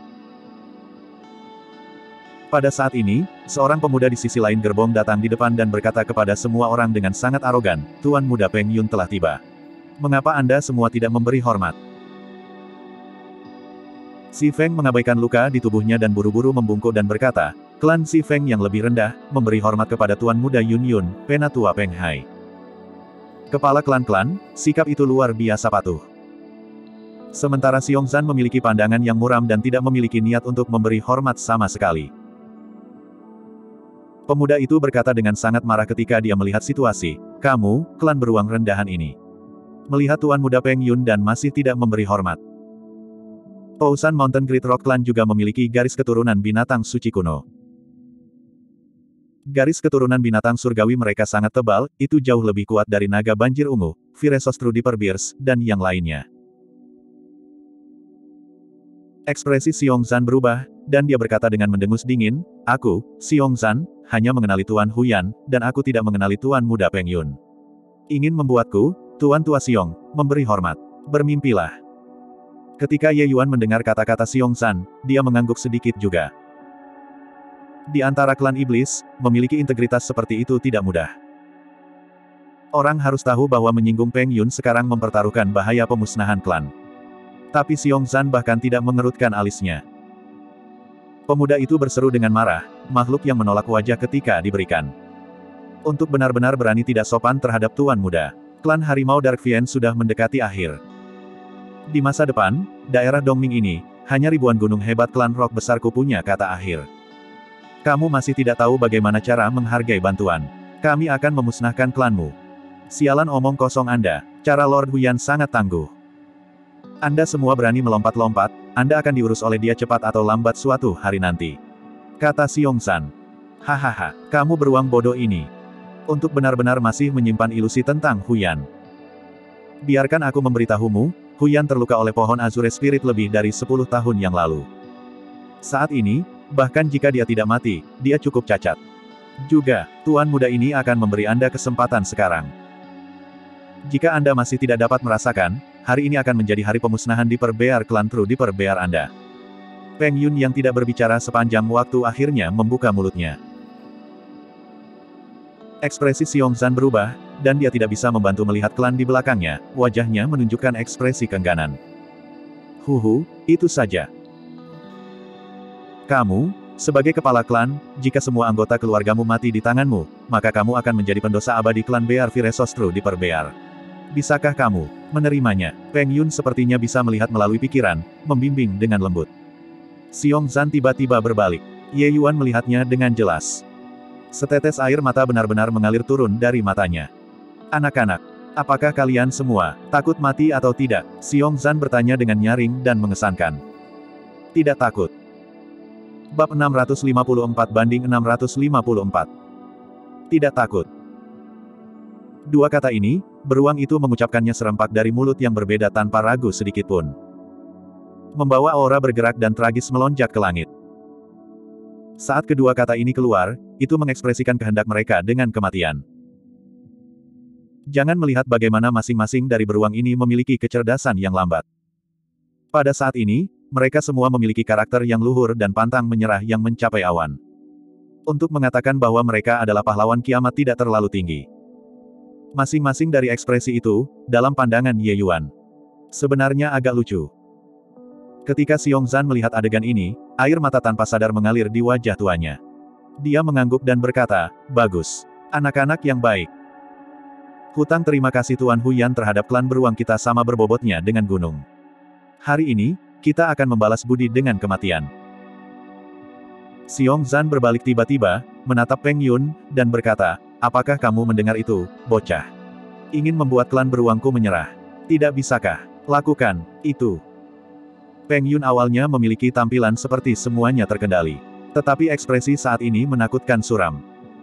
Pada saat ini, seorang pemuda di sisi lain gerbong datang di depan dan berkata kepada semua orang dengan sangat arogan, "Tuan muda Peng Yun telah tiba. Mengapa Anda semua tidak memberi hormat?" Si Feng mengabaikan luka di tubuhnya dan buru-buru membungkuk dan berkata, Klan Si Feng yang lebih rendah, memberi hormat kepada Tuan Muda Yun Yun, Penatua Peng Hai. Kepala klan-klan, sikap itu luar biasa patuh. Sementara Xiongzan memiliki pandangan yang muram dan tidak memiliki niat untuk memberi hormat sama sekali. Pemuda itu berkata dengan sangat marah ketika dia melihat situasi, "Kamu, klan beruang rendahan ini. Melihat Tuan Muda Peng Yun dan masih tidak memberi hormat." Pousan Mountain Great Rock Clan juga memiliki garis keturunan binatang suci kuno. Garis keturunan binatang surgawi mereka sangat tebal, itu jauh lebih kuat dari naga banjir ungu, Viresostru Diperbears, dan yang lainnya. Ekspresi Xiongzan berubah, dan dia berkata dengan mendengus dingin, "Aku, Xiongzan, hanya mengenali Tuan Huyan, dan aku tidak mengenali Tuan Muda Peng Yun. Ingin membuatku, Tuan Tua Xiong, memberi hormat. Bermimpilah." Ketika Ye Yuan mendengar kata-kata Xiongzan, dia mengangguk sedikit juga. Di antara klan iblis, memiliki integritas seperti itu tidak mudah. Orang harus tahu bahwa menyinggung Peng Yun sekarang mempertaruhkan bahaya pemusnahan klan. Tapi Xiongzan bahkan tidak mengerutkan alisnya. Pemuda itu berseru dengan marah, makhluk yang menolak wajah ketika diberikan. Untuk benar-benar berani tidak sopan terhadap Tuan Muda. Klan Harimau Dark Vien sudah mendekati akhir. Di masa depan, daerah Dongming ini, hanya ribuan gunung hebat klan rock besarku punya kata akhir. Kamu masih tidak tahu bagaimana cara menghargai bantuan. Kami akan memusnahkan klanmu. Sialan omong kosong Anda, cara Lord Huyan sangat tangguh. Anda semua berani melompat-lompat, Anda akan diurus oleh dia cepat atau lambat suatu hari nanti. Kata Xiongzan. Hahaha, kamu beruang bodoh ini. Untuk benar-benar masih menyimpan ilusi tentang Huyan. Biarkan aku memberitahumu, Huyan terluka oleh pohon Azure Spirit lebih dari sepuluh tahun yang lalu. Saat ini, bahkan jika dia tidak mati, dia cukup cacat. Juga, Tuan Muda ini akan memberi Anda kesempatan sekarang. Jika Anda masih tidak dapat merasakan, hari ini akan menjadi hari pemusnahan di Perbear klan True di Perbear Anda. Peng Yun yang tidak berbicara sepanjang waktu akhirnya membuka mulutnya. Ekspresi Xiongzan berubah, dan dia tidak bisa membantu melihat klan di belakangnya, wajahnya menunjukkan ekspresi keengganan. Huhu, itu saja. Kamu, sebagai kepala klan, jika semua anggota keluargamu mati di tanganmu, maka kamu akan menjadi pendosa abadi klan Bear Viresostru di Perbear. Bisakah kamu menerimanya? Peng Yun sepertinya bisa melihat melalui pikiran, membimbing dengan lembut. Xiongzan tiba-tiba berbalik. Ye Yuan melihatnya dengan jelas. Setetes air mata benar-benar mengalir turun dari matanya. Anak-anak, apakah kalian semua takut mati atau tidak? Xiongzan bertanya dengan nyaring dan mengesankan. Tidak takut. Bab enam ratus lima puluh empat banding enam ratus lima puluh empat. Tidak takut. Dua kata ini, beruang itu mengucapkannya serempak dari mulut yang berbeda tanpa ragu sedikitpun. Membawa aura bergerak dan tragis melonjak ke langit. Saat kedua kata ini keluar, itu mengekspresikan kehendak mereka dengan kematian. Jangan melihat bagaimana masing-masing dari beruang ini memiliki kecerdasan yang lambat. Pada saat ini, mereka semua memiliki karakter yang luhur dan pantang menyerah yang mencapai awan. Untuk mengatakan bahwa mereka adalah pahlawan kiamat tidak terlalu tinggi. Masing-masing dari ekspresi itu, dalam pandangan Ye Yuan, sebenarnya agak lucu. Ketika Xiongzan melihat adegan ini, air mata tanpa sadar mengalir di wajah tuanya. Dia mengangguk dan berkata, "Bagus. Anak-anak yang baik. Hutang terima kasih Tuan Huyan terhadap klan beruang kita sama berbobotnya dengan gunung. Hari ini, kita akan membalas budi dengan kematian." Xiongzan berbalik tiba-tiba, menatap Peng Yun, dan berkata, "Apakah kamu mendengar itu, bocah? Ingin membuat klan beruangku menyerah? Tidak bisakah lakukan itu?" Peng Yun awalnya memiliki tampilan seperti semuanya terkendali. Tetapi ekspresi saat ini menakutkan suram.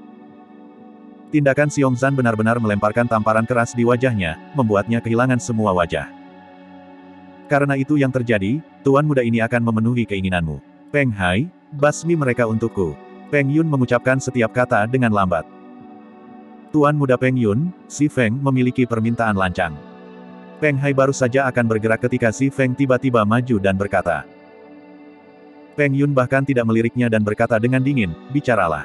Tindakan Xiongzan benar-benar melemparkan tamparan keras di wajahnya, membuatnya kehilangan semua wajah. Karena itu yang terjadi, Tuan Muda ini akan memenuhi keinginanmu. Peng Hai, basmi mereka untukku. Peng Yun mengucapkan setiap kata dengan lambat. Tuan Muda Peng Yun, Si Feng memiliki permintaan lancang. Peng Hai baru saja akan bergerak ketika Si Feng tiba-tiba maju dan berkata. Peng Yun bahkan tidak meliriknya dan berkata dengan dingin, "Bicaralah."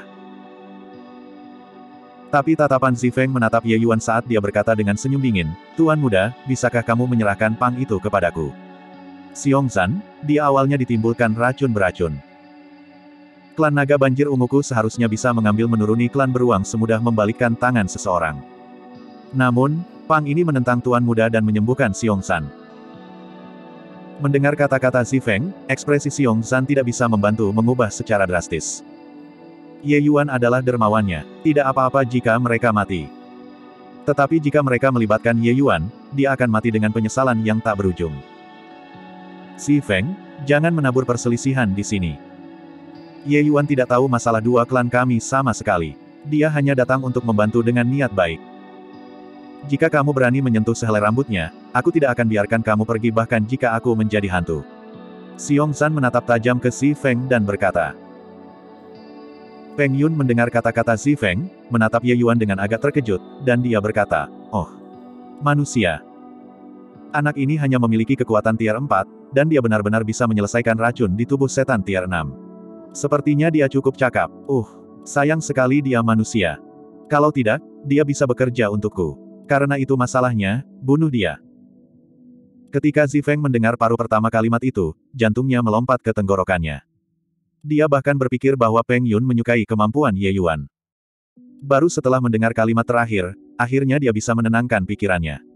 Tapi tatapan Si Feng menatap Ye Yuan saat dia berkata dengan senyum dingin, "Tuan Muda, bisakah kamu menyerahkan pang itu kepadaku?" Xiongzan, dia awalnya ditimbulkan racun beracun. Klan naga banjir unguku seharusnya bisa mengambil menuruni klan beruang semudah membalikkan tangan seseorang. Namun, Pang ini menentang Tuan Muda dan menyembuhkan Xiong Zan. Mendengar kata-kata Zifeng, ekspresi Xiong Zan tidak bisa membantu mengubah secara drastis. Ye Yuan adalah dermawannya, tidak apa-apa jika mereka mati. Tetapi jika mereka melibatkan Ye Yuan, dia akan mati dengan penyesalan yang tak berujung. Zifeng, jangan menabur perselisihan di sini. Ye Yuan tidak tahu masalah dua klan kami sama sekali. Dia hanya datang untuk membantu dengan niat baik. Jika kamu berani menyentuh sehelai rambutnya, aku tidak akan biarkan kamu pergi bahkan jika aku menjadi hantu. Xiong Zan menatap tajam ke Zifeng dan berkata. Peng Yun mendengar kata-kata Zifeng, menatap Ye Yuan dengan agak terkejut, dan dia berkata, oh, manusia. Anak ini hanya memiliki kekuatan tier empat, dan dia benar-benar bisa menyelesaikan racun di tubuh setan tier enam. Sepertinya dia cukup cakap. Uh, sayang sekali dia manusia. Kalau tidak, dia bisa bekerja untukku. Karena itu masalahnya, bunuh dia. Ketika Zifeng mendengar paruh pertama kalimat itu, jantungnya melompat ke tenggorokannya. Dia bahkan berpikir bahwa Peng Yun menyukai kemampuan Ye Yuan. Baru setelah mendengar kalimat terakhir, akhirnya dia bisa menenangkan pikirannya.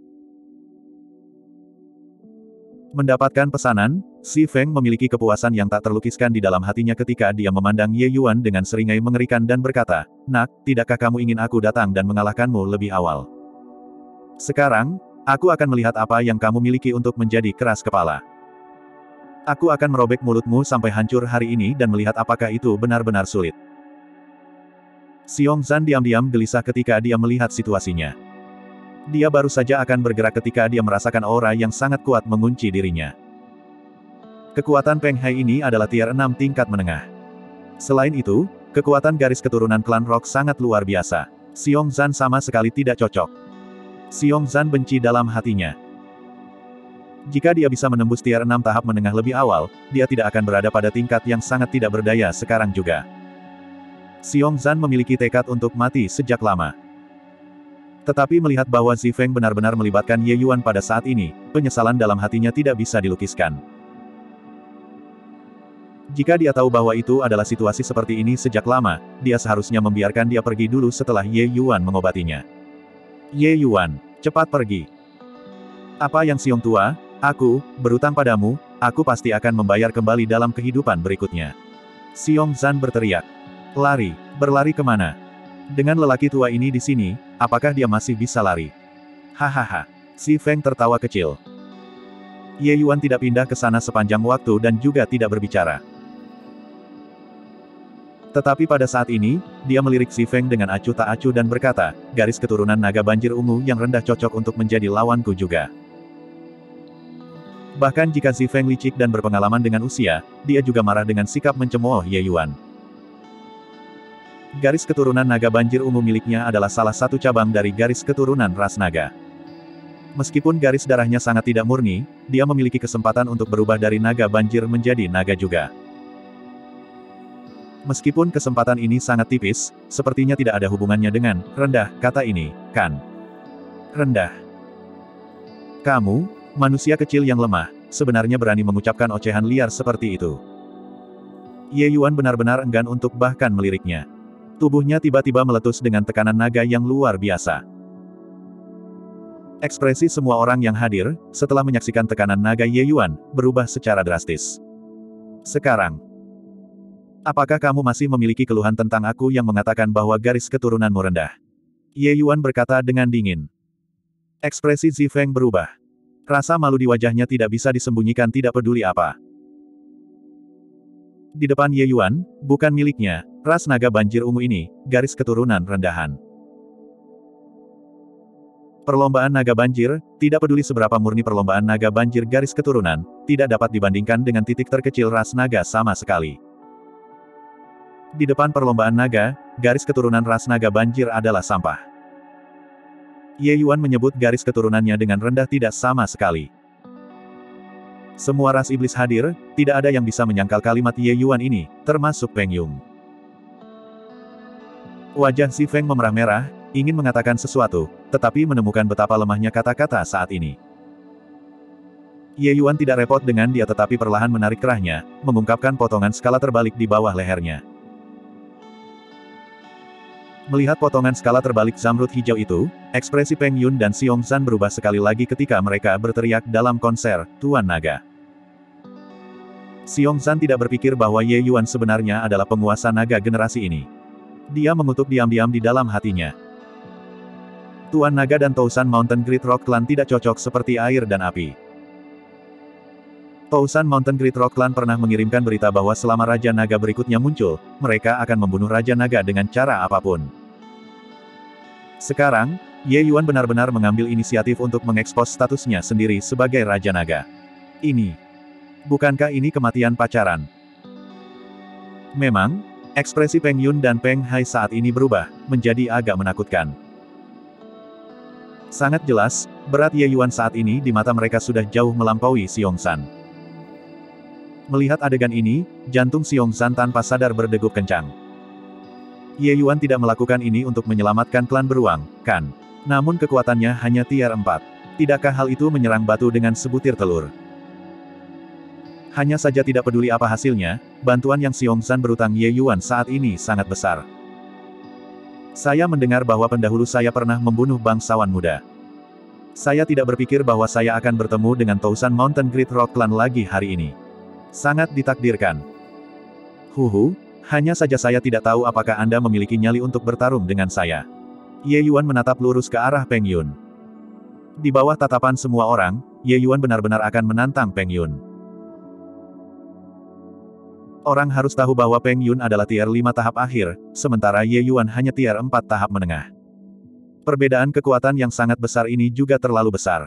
Mendapatkan pesanan, Zifeng memiliki kepuasan yang tak terlukiskan di dalam hatinya ketika dia memandang Ye Yuan dengan seringai mengerikan dan berkata, "Nak, tidakkah kamu ingin aku datang dan mengalahkanmu lebih awal? Sekarang, aku akan melihat apa yang kamu miliki untuk menjadi keras kepala. Aku akan merobek mulutmu sampai hancur hari ini dan melihat apakah itu benar-benar sulit." Xiong Zan diam-diam gelisah ketika dia melihat situasinya. Dia baru saja akan bergerak ketika dia merasakan aura yang sangat kuat mengunci dirinya. Kekuatan Peng Hai ini adalah tier enam tingkat menengah. Selain itu, kekuatan garis keturunan klan Rock sangat luar biasa. Xiong Zan sama sekali tidak cocok. Xiong Zan benci dalam hatinya. Jika dia bisa menembus tier enam tahap menengah lebih awal, dia tidak akan berada pada tingkat yang sangat tidak berdaya sekarang juga. Xiong Zan memiliki tekad untuk mati sejak lama. Tetapi melihat bahwa Zifeng benar-benar melibatkan Ye Yuan pada saat ini, penyesalan dalam hatinya tidak bisa dilukiskan. Jika dia tahu bahwa itu adalah situasi seperti ini sejak lama, dia seharusnya membiarkan dia pergi dulu setelah Ye Yuan mengobatinya. Ye Yuan, cepat pergi. Apa yang Xiong tua, aku, berutang padamu, aku pasti akan membayar kembali dalam kehidupan berikutnya. Xiong Zan berteriak. Lari, berlari kemana? Dengan lelaki tua ini di sini, apakah dia masih bisa lari? Hahaha. Zifeng tertawa kecil. Ye Yuan tidak pindah ke sana sepanjang waktu dan juga tidak berbicara. Tetapi pada saat ini, dia melirik Zifeng dengan acuh tak acuh dan berkata, garis keturunan naga banjir ungu yang rendah cocok untuk menjadi lawanku juga. Bahkan jika Zifeng licik dan berpengalaman dengan usia, dia juga marah dengan sikap mencemooh Ye Yuan. Garis keturunan naga banjir ungu miliknya adalah salah satu cabang dari garis keturunan ras naga. Meskipun garis darahnya sangat tidak murni, dia memiliki kesempatan untuk berubah dari naga banjir menjadi naga juga. Meskipun kesempatan ini sangat tipis, sepertinya tidak ada hubungannya dengan rendah, kata ini, kan? Rendah. Kamu, manusia kecil yang lemah, sebenarnya berani mengucapkan ocehan liar seperti itu. Ye Yuan benar-benar enggan untuk bahkan meliriknya. Tubuhnya tiba-tiba meletus dengan tekanan naga yang luar biasa. Ekspresi semua orang yang hadir, setelah menyaksikan tekanan naga Ye Yuan, berubah secara drastis. Sekarang, apakah kamu masih memiliki keluhan tentang aku yang mengatakan bahwa garis keturunanmu rendah? Ye Yuan berkata dengan dingin. Ekspresi Zifeng berubah. Rasa malu di wajahnya tidak bisa disembunyikan tidak peduli apa. Di depan Ye Yuan, bukan miliknya, ras naga banjir ungu ini, garis keturunan rendahan. Perlombaan naga banjir, tidak peduli seberapa murni perlombaan naga banjir garis keturunan, tidak dapat dibandingkan dengan titik terkecil ras naga sama sekali. Di depan perlombaan naga, garis keturunan ras naga banjir adalah sampah. Ye Yuan menyebut garis keturunannya dengan rendah tidak sama sekali. Semua ras iblis hadir, tidak ada yang bisa menyangkal kalimat Ye Yuan ini, termasuk Peng Yun. Wajah Zifeng memerah-merah, ingin mengatakan sesuatu, tetapi menemukan betapa lemahnya kata-kata saat ini. Ye Yuan tidak repot dengan dia tetapi perlahan menarik kerahnya, mengungkapkan potongan skala terbalik di bawah lehernya. Melihat potongan skala terbalik zamrud hijau itu, ekspresi Peng Yun dan Xiong Zhan berubah sekali lagi ketika mereka berteriak dalam konser, Tuan Naga. Xiong Zhan tidak berpikir bahwa Ye Yuan sebenarnya adalah penguasa naga generasi ini. Dia mengutuk diam-diam di dalam hatinya. Tuan Naga dan Tousan Mountain Great Rock Clan tidak cocok seperti air dan api. Tousan Mountain Great Rock Clan pernah mengirimkan berita bahwa selama Raja Naga berikutnya muncul, mereka akan membunuh Raja Naga dengan cara apapun. Sekarang, Ye Yuan benar-benar mengambil inisiatif untuk mengekspos statusnya sendiri sebagai Raja Naga. Ini. Bukankah ini kematian pacaran? Memang, ekspresi Peng Yun dan Peng Hai saat ini berubah, menjadi agak menakutkan. Sangat jelas, berat Ye Yuan saat ini di mata mereka sudah jauh melampaui Xiong Zhan. Melihat adegan ini, jantung Xiong Zhan tanpa sadar berdegup kencang. Ye Yuan tidak melakukan ini untuk menyelamatkan klan beruang, kan? Namun kekuatannya hanya tier empat. Tidakkah hal itu menyerang batu dengan sebutir telur? Hanya saja tidak peduli apa hasilnya, bantuan yang Xiong Zhan berutang Ye Yuan saat ini sangat besar. Saya mendengar bahwa pendahulu saya pernah membunuh bangsawan muda. Saya tidak berpikir bahwa saya akan bertemu dengan Tousan Mountain Great Rock Clan lagi hari ini. Sangat ditakdirkan. Huhu, hanya saja saya tidak tahu apakah Anda memiliki nyali untuk bertarung dengan saya. Ye Yuan menatap lurus ke arah Peng Yun. Di bawah tatapan semua orang, Ye Yuan benar-benar akan menantang Peng Yun. Orang harus tahu bahwa Peng Yun adalah tier lima tahap akhir, sementara Ye Yuan hanya tier empat tahap menengah. Perbedaan kekuatan yang sangat besar ini juga terlalu besar.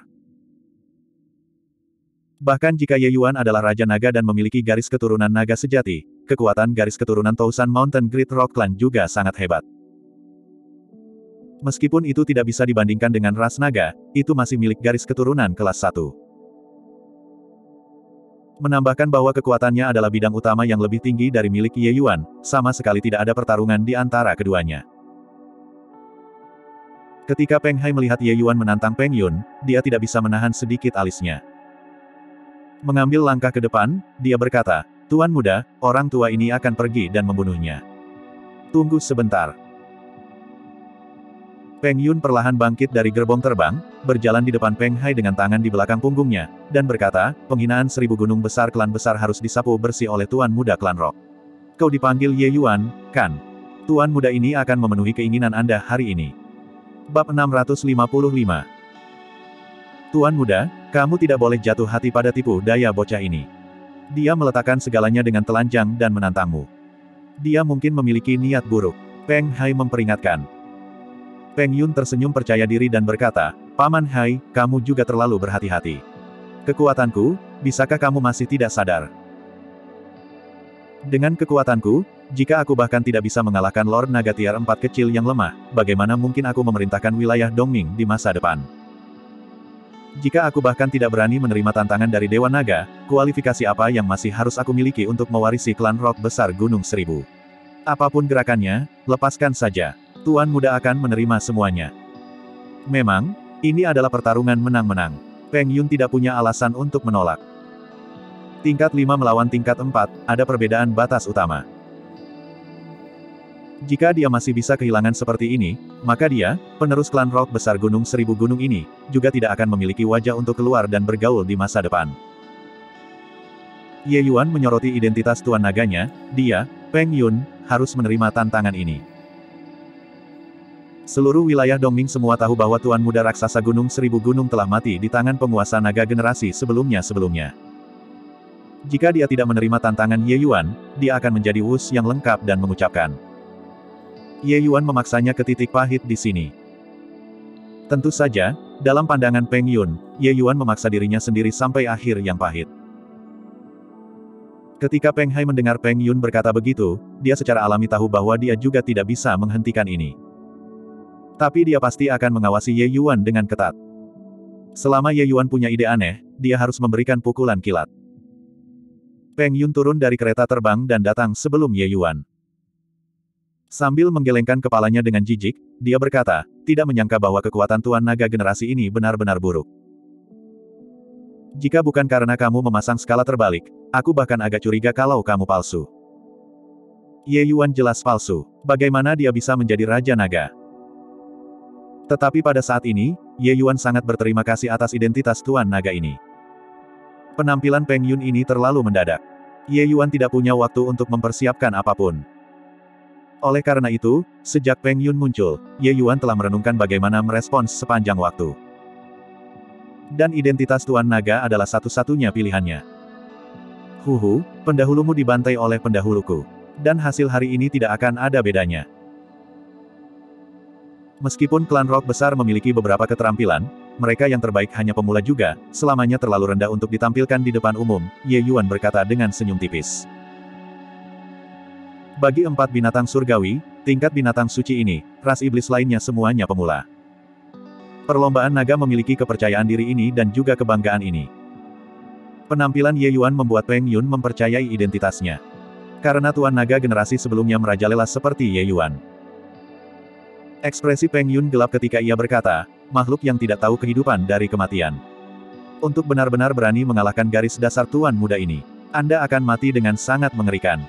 Bahkan jika Ye Yuan adalah Raja Naga dan memiliki garis keturunan naga sejati, kekuatan garis keturunan Tousan Mountain Great Rock Clan juga sangat hebat. Meskipun itu tidak bisa dibandingkan dengan ras naga, itu masih milik garis keturunan kelas satu. Menambahkan bahwa kekuatannya adalah bidang utama yang lebih tinggi dari milik Ye Yuan, sama sekali tidak ada pertarungan di antara keduanya. Ketika Peng Hai melihat Ye Yuan menantang Peng Yun, dia tidak bisa menahan sedikit alisnya. Mengambil langkah ke depan, dia berkata, "Tuan muda, orang tua ini akan pergi dan membunuhnya. Tunggu sebentar." Peng Yun perlahan bangkit dari gerbong terbang, berjalan di depan Peng Hai dengan tangan di belakang punggungnya, dan berkata, "Penghinaan seribu gunung besar klan besar harus disapu bersih oleh Tuan Muda Klan Rock. Kau dipanggil Ye Yuan, kan? Tuan muda ini akan memenuhi keinginan Anda hari ini." Bab enam ratus lima puluh lima. Tuan muda, kamu tidak boleh jatuh hati pada tipu daya bocah ini. Dia meletakkan segalanya dengan telanjang dan menantangmu. Dia mungkin memiliki niat buruk. Peng Hai memperingatkan. Peng Yun tersenyum percaya diri dan berkata, "Paman Hai, kamu juga terlalu berhati-hati. Kekuatanku, bisakah kamu masih tidak sadar? Dengan kekuatanku, jika aku bahkan tidak bisa mengalahkan Lord Naga tier empat kecil yang lemah, bagaimana mungkin aku memerintahkan wilayah Dongming di masa depan? Jika aku bahkan tidak berani menerima tantangan dari Dewa Naga, kualifikasi apa yang masih harus aku miliki untuk mewarisi klan Rock besar Gunung Seribu? Apapun gerakannya, lepaskan saja. Tuan muda akan menerima semuanya." Memang, ini adalah pertarungan menang-menang. Peng Yun tidak punya alasan untuk menolak. Tingkat lima melawan tingkat empat, ada perbedaan batas utama. Jika dia masih bisa kehilangan seperti ini, maka dia, penerus klan Rock besar Gunung Seribu Gunung ini, juga tidak akan memiliki wajah untuk keluar dan bergaul di masa depan. Ye Yuan menyoroti identitas Tuan Naganya, dia, Peng Yun, harus menerima tantangan ini. Seluruh wilayah Dongming semua tahu bahwa Tuan Muda Raksasa Gunung Seribu Gunung telah mati di tangan penguasa naga generasi sebelumnya-sebelumnya. Jika dia tidak menerima tantangan Ye Yuan, dia akan menjadi wus yang lengkap dan mengucapkan. Ye Yuan memaksanya ke titik pahit di sini. Tentu saja, dalam pandangan Peng Yun, Ye Yuan memaksa dirinya sendiri sampai akhir yang pahit. Ketika Peng Hai mendengar Peng Yun berkata begitu, dia secara alami tahu bahwa dia juga tidak bisa menghentikan ini. Tapi dia pasti akan mengawasi Ye Yuan dengan ketat. Selama Ye Yuan punya ide aneh, dia harus memberikan pukulan kilat. Peng Yun turun dari kereta terbang dan datang sebelum Ye Yuan. Sambil menggelengkan kepalanya dengan jijik, dia berkata, tidak menyangka bahwa kekuatan Tuan Naga generasi ini benar-benar buruk. Jika bukan karena kamu memasang skala terbalik, aku bahkan agak curiga kalau kamu palsu. Ye Yuan jelas palsu. Bagaimana dia bisa menjadi Raja Naga? Tetapi pada saat ini, Ye Yuan sangat berterima kasih atas identitas Tuan Naga ini. Penampilan Peng Yun ini terlalu mendadak. Ye Yuan tidak punya waktu untuk mempersiapkan apapun. Oleh karena itu, sejak Peng Yun muncul, Ye Yuan telah merenungkan bagaimana merespons sepanjang waktu. Dan identitas Tuan Naga adalah satu-satunya pilihannya. Huhu, pendahulumu dibantai oleh pendahuluku. Dan hasil hari ini tidak akan ada bedanya. Meskipun klan Rock besar memiliki beberapa keterampilan, mereka yang terbaik hanya pemula juga, selamanya terlalu rendah untuk ditampilkan di depan umum, Ye Yuan berkata dengan senyum tipis. Bagi empat binatang surgawi, tingkat binatang suci ini, ras iblis lainnya semuanya pemula. Perlombaan naga memiliki kepercayaan diri ini dan juga kebanggaan ini. Penampilan Ye Yuan membuat Peng Yun mempercayai identitasnya. Karena Tuan Naga generasi sebelumnya merajalela seperti Ye Yuan. Ekspresi Peng Yun gelap ketika ia berkata, makhluk yang tidak tahu kehidupan dari kematian. Untuk benar-benar berani mengalahkan garis dasar Tuan Muda ini, Anda akan mati dengan sangat mengerikan.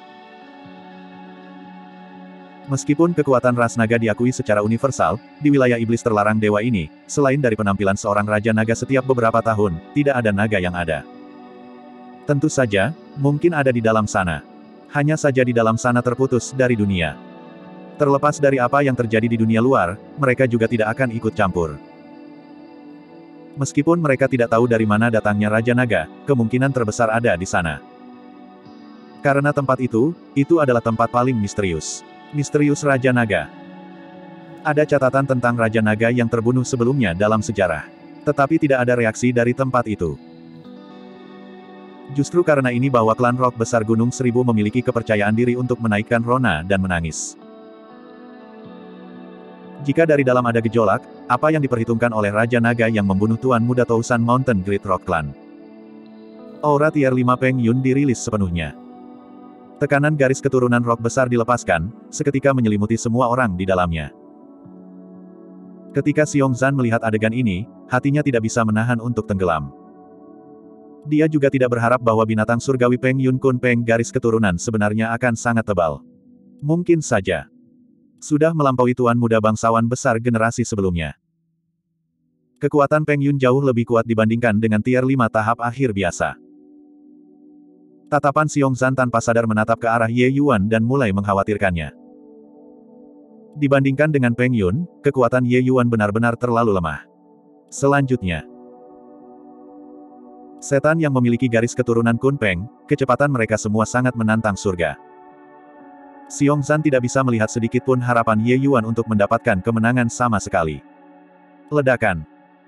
Meskipun kekuatan ras naga diakui secara universal, di wilayah iblis terlarang dewa ini, selain dari penampilan seorang Raja Naga setiap beberapa tahun, tidak ada naga yang ada. Tentu saja, mungkin ada di dalam sana. Hanya saja di dalam sana terputus dari dunia. Terlepas dari apa yang terjadi di dunia luar, mereka juga tidak akan ikut campur. Meskipun mereka tidak tahu dari mana datangnya Raja Naga, kemungkinan terbesar ada di sana. Karena tempat itu, itu adalah tempat paling misterius. Misterius Raja Naga. Ada catatan tentang Raja Naga yang terbunuh sebelumnya dalam sejarah. Tetapi tidak ada reaksi dari tempat itu. Justru karena ini bahwa klan Rock besar Gunung Seribu memiliki kepercayaan diri untuk menaikkan Rona dan menangis. Jika dari dalam ada gejolak, apa yang diperhitungkan oleh Raja Naga yang membunuh Tuan Muda Tousan Mountain Great Rock Clan? Aura tier lima Peng Yun dirilis sepenuhnya. Tekanan garis keturunan Rock besar dilepaskan, seketika menyelimuti semua orang di dalamnya. Ketika Xiong Zan melihat adegan ini, hatinya tidak bisa menahan untuk tenggelam. Dia juga tidak berharap bahwa binatang surgawi Peng Yun Kun Peng garis keturunan sebenarnya akan sangat tebal. Mungkin saja. Sudah melampaui Tuan Muda bangsawan besar generasi sebelumnya. Kekuatan Peng Yun jauh lebih kuat dibandingkan dengan tier lima tahap akhir biasa. Tatapan Xiong Zan tanpa sadar menatap ke arah Ye Yuan dan mulai mengkhawatirkannya. Dibandingkan dengan Peng Yun, kekuatan Ye Yuan benar-benar terlalu lemah. Selanjutnya, setan yang memiliki garis keturunan Kun Peng, kecepatan mereka semua sangat menantang surga. Xiong Zan tidak bisa melihat sedikit pun harapan Ye Yuan untuk mendapatkan kemenangan sama sekali. Ledakan.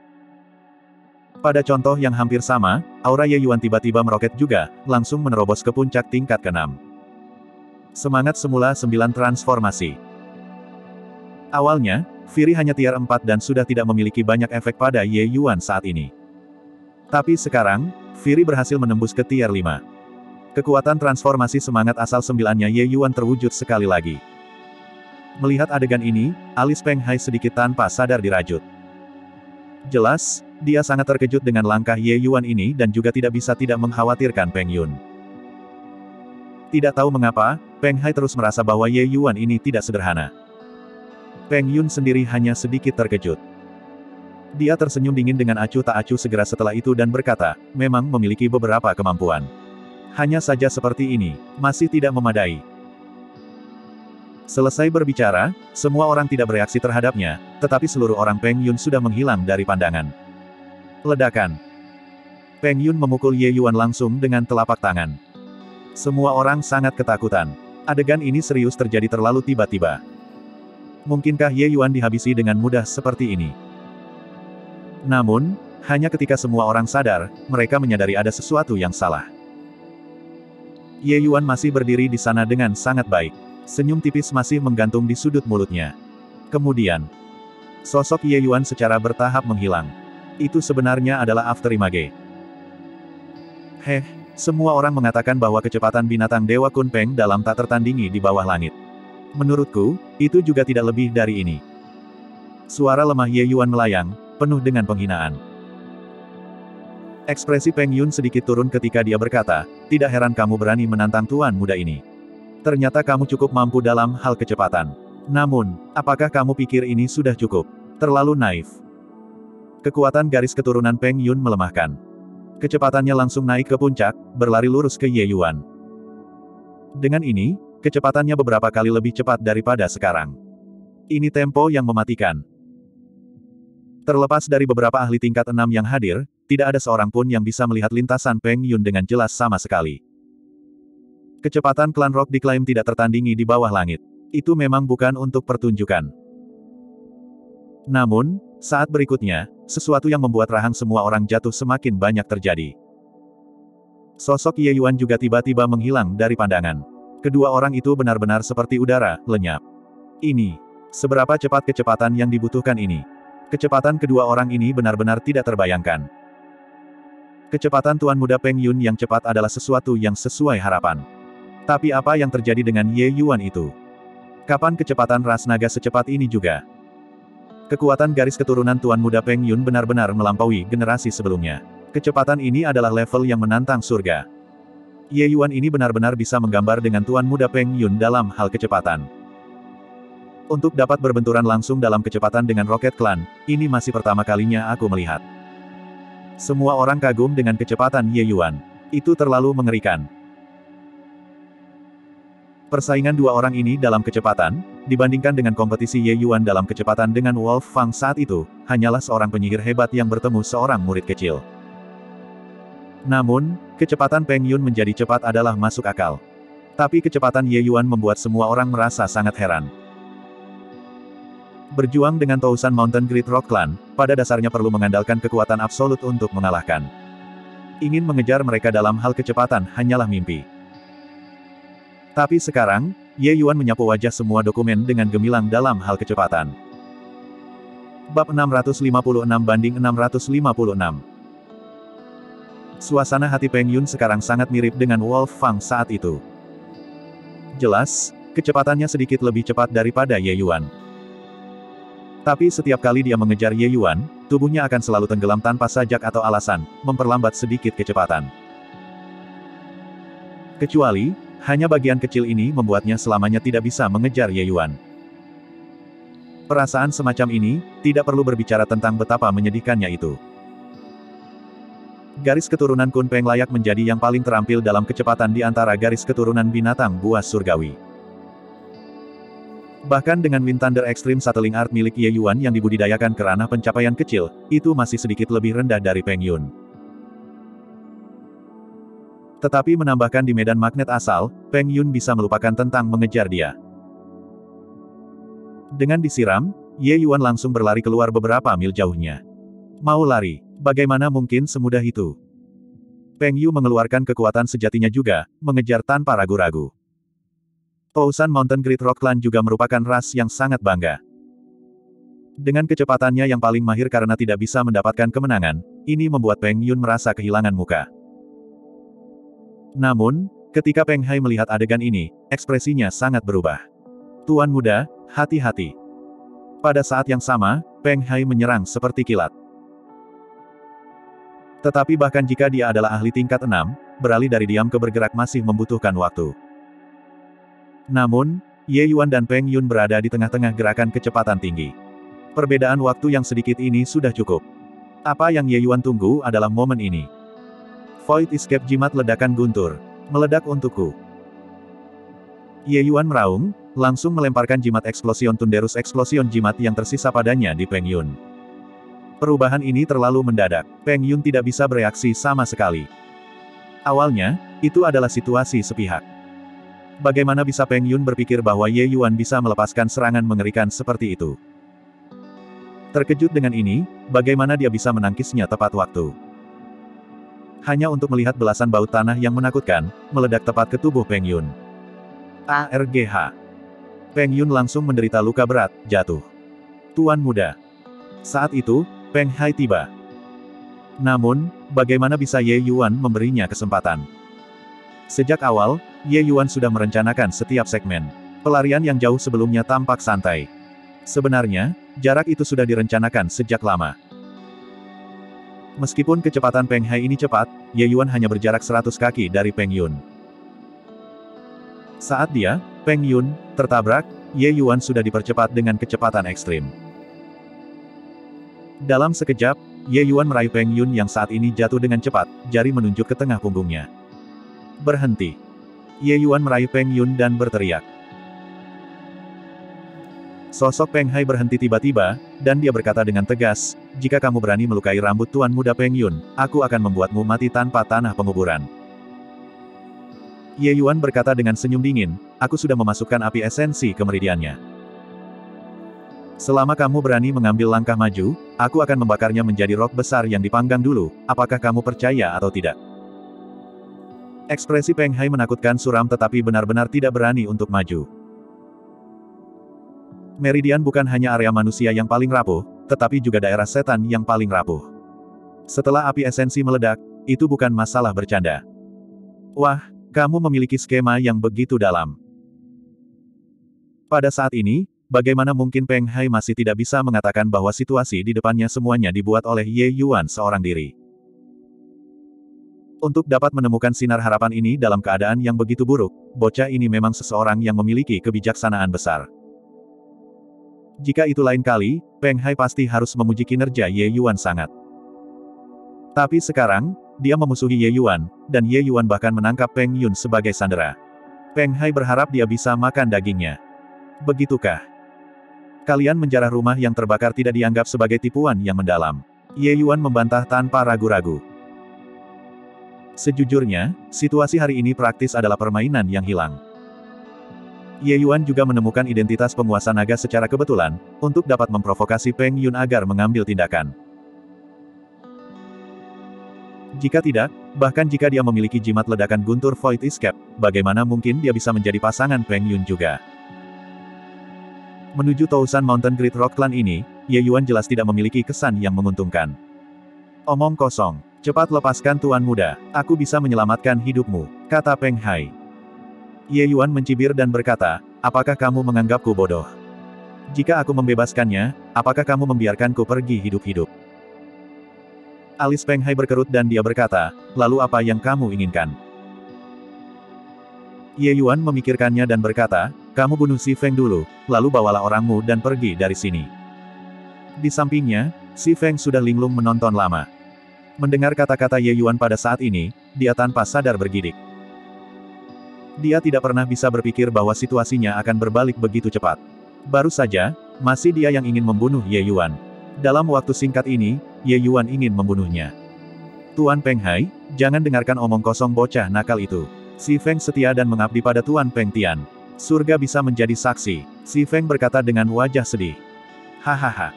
Pada contoh yang hampir sama, aura Ye Yuan tiba-tiba meroket juga, langsung menerobos ke puncak tingkat keenam. Semangat semula sembilan transformasi. Awalnya, Fury hanya tier empat dan sudah tidak memiliki banyak efek pada Ye Yuan saat ini. Tapi sekarang, Fury berhasil menembus ke tier lima. Kekuatan transformasi semangat asal sembilannya Ye Yuan terwujud sekali lagi. Melihat adegan ini, alis Peng Hai sedikit tanpa sadar dirajut. Jelas, dia sangat terkejut dengan langkah Ye Yuan ini dan juga tidak bisa tidak mengkhawatirkan Peng Yun. Tidak tahu mengapa, Peng Hai terus merasa bahwa Ye Yuan ini tidak sederhana. Peng Yun sendiri hanya sedikit terkejut. Dia tersenyum dingin dengan acuh tak acuh segera setelah itu dan berkata, memang memiliki beberapa kemampuan. Hanya saja seperti ini, masih tidak memadai. Selesai berbicara, semua orang tidak bereaksi terhadapnya, tetapi seluruh orang Peng Yun sudah menghilang dari pandangan. Ledakan. Peng Yun memukul Ye Yuan langsung dengan telapak tangan. Semua orang sangat ketakutan. Adegan ini serius terjadi terlalu tiba-tiba. Mungkinkah Ye Yuan dihabisi dengan mudah seperti ini? Namun, hanya ketika semua orang sadar, mereka menyadari ada sesuatu yang salah. Ye Yuan masih berdiri di sana dengan sangat baik. Senyum tipis masih menggantung di sudut mulutnya. Kemudian, sosok Ye Yuan secara bertahap menghilang. Itu sebenarnya adalah Afterimage. Heh, semua orang mengatakan bahwa kecepatan binatang Dewa Kun Peng dalam tak tertandingi di bawah langit. Menurutku, itu juga tidak lebih dari ini. Suara lemah Ye Yuan melayang, penuh dengan penghinaan. Ekspresi Peng Yun sedikit turun ketika dia berkata, tidak heran kamu berani menantang tuan muda ini. Ternyata kamu cukup mampu dalam hal kecepatan. Namun, apakah kamu pikir ini sudah cukup? Terlalu naif. Kekuatan garis keturunan Peng Yun melemahkan. Kecepatannya langsung naik ke puncak, berlari lurus ke Ye Yuan. Dengan ini, kecepatannya beberapa kali lebih cepat daripada sekarang. Ini tempo yang mematikan. Terlepas dari beberapa ahli tingkat enam yang hadir, tidak ada seorang pun yang bisa melihat lintasan Peng Yun dengan jelas sama sekali. Kecepatan klan Rock diklaim tidak tertandingi di bawah langit. Itu memang bukan untuk pertunjukan. Namun, saat berikutnya, sesuatu yang membuat rahang semua orang jatuh semakin banyak terjadi. Sosok Ye Yuan juga tiba-tiba menghilang dari pandangan. Kedua orang itu benar-benar seperti udara, lenyap. Ini. Seberapa cepat kecepatan yang dibutuhkan ini? Kecepatan kedua orang ini benar-benar tidak terbayangkan. Kecepatan Tuan Muda Peng Yun yang cepat adalah sesuatu yang sesuai harapan. Tapi apa yang terjadi dengan Ye Yuan itu? Kapan kecepatan ras naga secepat ini juga? Kekuatan garis keturunan Tuan Muda Peng Yun benar-benar melampaui generasi sebelumnya. Kecepatan ini adalah level yang menantang surga. Ye Yuan ini benar-benar bisa menggambar dengan Tuan Muda Peng Yun dalam hal kecepatan. Untuk dapat berbenturan langsung dalam kecepatan dengan Rocket Clan, ini masih pertama kalinya aku melihat. Semua orang kagum dengan kecepatan Ye Yuan. Itu terlalu mengerikan. Persaingan dua orang ini dalam kecepatan, dibandingkan dengan kompetisi Ye Yuan dalam kecepatan dengan Wolf Fang saat itu, hanyalah seorang penyihir hebat yang bertemu seorang murid kecil. Namun, kecepatan Peng Yun menjadi cepat adalah masuk akal. Tapi kecepatan Ye Yuan membuat semua orang merasa sangat heran. Berjuang dengan Tousan Mountain Great Rock Clan, pada dasarnya perlu mengandalkan kekuatan absolut untuk mengalahkan. Ingin mengejar mereka dalam hal kecepatan hanyalah mimpi. Tapi sekarang, Ye Yuan menyapu wajah semua dokumen dengan gemilang dalam hal kecepatan. Bab enam ratus lima puluh enam banding enam ratus lima puluh enam. Suasana hati Peng Yun sekarang sangat mirip dengan Wolf Fang saat itu. Jelas, kecepatannya sedikit lebih cepat daripada Ye Yuan. Tapi setiap kali dia mengejar Ye Yuan, tubuhnya akan selalu tenggelam tanpa sajak atau alasan, memperlambat sedikit kecepatan. Kecuali, hanya bagian kecil ini membuatnya selamanya tidak bisa mengejar Ye Yuan. Perasaan semacam ini, tidak perlu berbicara tentang betapa menyedihkannya itu. Garis keturunan Kun Peng layak menjadi yang paling terampil dalam kecepatan di antara garis keturunan binatang buas surgawi. Bahkan dengan Wind Thunder Extreme Sateling Art milik Ye Yuan yang dibudidayakan ke ranah pencapaian kecil, itu masih sedikit lebih rendah dari Peng Yun. Tetapi menambahkan di medan magnet asal, Peng Yun bisa melupakan tentang mengejar dia. Dengan disiram, Ye Yuan langsung berlari keluar beberapa mil jauhnya. Mau lari, bagaimana mungkin semudah itu? Peng Yu mengeluarkan kekuatan sejatinya juga, mengejar tanpa ragu-ragu. Tousan Mountain Great Rock Clan juga merupakan ras yang sangat bangga. Dengan kecepatannya yang paling mahir karena tidak bisa mendapatkan kemenangan, ini membuat Peng Yun merasa kehilangan muka. Namun, ketika Peng Hai melihat adegan ini, ekspresinya sangat berubah. Tuan muda, hati-hati. Pada saat yang sama, Peng Hai menyerang seperti kilat. Tetapi bahkan jika dia adalah ahli tingkat enam, beralih dari diam ke bergerak masih membutuhkan waktu. Namun, Ye Yuan dan Peng Yun berada di tengah-tengah gerakan kecepatan tinggi. Perbedaan waktu yang sedikit ini sudah cukup. Apa yang Ye Yuan tunggu adalah momen ini. Void Escape jimat ledakan guntur. Meledak untukku. Ye Yuan meraung, langsung melemparkan jimat Explosion Thunderous Explosion jimat yang tersisa padanya di Peng Yun. Perubahan ini terlalu mendadak. Peng Yun tidak bisa bereaksi sama sekali. Awalnya, itu adalah situasi sepihak. Bagaimana bisa Peng Yun berpikir bahwa Ye Yuan bisa melepaskan serangan mengerikan seperti itu? Terkejut dengan ini, bagaimana dia bisa menangkisnya tepat waktu? Hanya untuk melihat belasan baut tanah yang menakutkan, meledak tepat ke tubuh Peng Yun. A R G H. Peng Yun langsung menderita luka berat, jatuh. Tuan muda. Saat itu, Peng Hai tiba. Namun, bagaimana bisa Ye Yuan memberinya kesempatan? Sejak awal, Ye Yuan sudah merencanakan setiap segmen. Pelarian yang jauh sebelumnya tampak santai. Sebenarnya, jarak itu sudah direncanakan sejak lama. Meskipun kecepatan Peng Hai ini cepat, Ye Yuan hanya berjarak seratus kaki dari Peng Yun. Saat dia, Peng Yun, tertabrak, Ye Yuan sudah dipercepat dengan kecepatan ekstrim. Dalam sekejap, Ye Yuan meraih Peng Yun yang saat ini jatuh dengan cepat, jari menunjuk ke tengah punggungnya. Berhenti. Ye Yuan meraih Peng Yun dan berteriak. Sosok Peng Hai berhenti tiba-tiba, dan dia berkata dengan tegas, jika kamu berani melukai rambut Tuan Muda Peng Yun, aku akan membuatmu mati tanpa tanah penguburan. Ye Yuan berkata dengan senyum dingin, aku sudah memasukkan api esensi ke meridiannya. Selama kamu berani mengambil langkah maju, aku akan membakarnya menjadi rok besar yang dipanggang dulu, apakah kamu percaya atau tidak? Ekspresi Peng Hai menakutkan suram tetapi benar-benar tidak berani untuk maju. Meridian bukan hanya area manusia yang paling rapuh, tetapi juga daerah setan yang paling rapuh. Setelah api esensi meledak, itu bukan masalah bercanda. Wah, kamu memiliki skema yang begitu dalam. Pada saat ini, bagaimana mungkin Peng Hai masih tidak bisa mengatakan bahwa situasi di depannya semuanya dibuat oleh Ye Yuan seorang diri. Untuk dapat menemukan sinar harapan ini dalam keadaan yang begitu buruk, bocah ini memang seseorang yang memiliki kebijaksanaan besar. Jika itu lain kali, Peng Hai pasti harus memuji kinerja Ye Yuan sangat. Tapi sekarang, dia memusuhi Ye Yuan, dan Ye Yuan bahkan menangkap Peng Yun sebagai sandera. Peng Hai berharap dia bisa makan dagingnya. Begitukah? Kalian menjarah rumah yang terbakar tidak dianggap sebagai tipuan yang mendalam. Ye Yuan membantah tanpa ragu-ragu. Sejujurnya, situasi hari ini praktis adalah permainan yang hilang. Ye Yuan juga menemukan identitas penguasa naga secara kebetulan, untuk dapat memprovokasi Peng Yun agar mengambil tindakan. Jika tidak, bahkan jika dia memiliki jimat ledakan guntur Void Escape, bagaimana mungkin dia bisa menjadi pasangan Peng Yun juga? Menuju Tousan Mountain Great Rock Clan ini, Ye Yuan jelas tidak memiliki kesan yang menguntungkan. Omong kosong, cepat lepaskan Tuan Muda, aku bisa menyelamatkan hidupmu, kata Peng Hai. Ye Yuan mencibir dan berkata, apakah kamu menganggapku bodoh? Jika aku membebaskannya, apakah kamu membiarkanku pergi hidup-hidup? Alis Peng Hai berkerut dan dia berkata, lalu apa yang kamu inginkan? Ye Yuan memikirkannya dan berkata, kamu bunuh Si Feng dulu, lalu bawalah orangmu dan pergi dari sini. Di sampingnya, Si Feng sudah linglung menonton lama. Mendengar kata-kata Ye Yuan pada saat ini, dia tanpa sadar bergidik. Dia tidak pernah bisa berpikir bahwa situasinya akan berbalik begitu cepat. Baru saja, masih dia yang ingin membunuh Ye Yuan. Dalam waktu singkat ini, Ye Yuan ingin membunuhnya. Tuan Peng Hai, jangan dengarkan omong kosong bocah nakal itu. Si Feng setia dan mengabdi pada Tuan Peng Tian. Surga bisa menjadi saksi. Si Feng berkata dengan wajah sedih. Hahaha.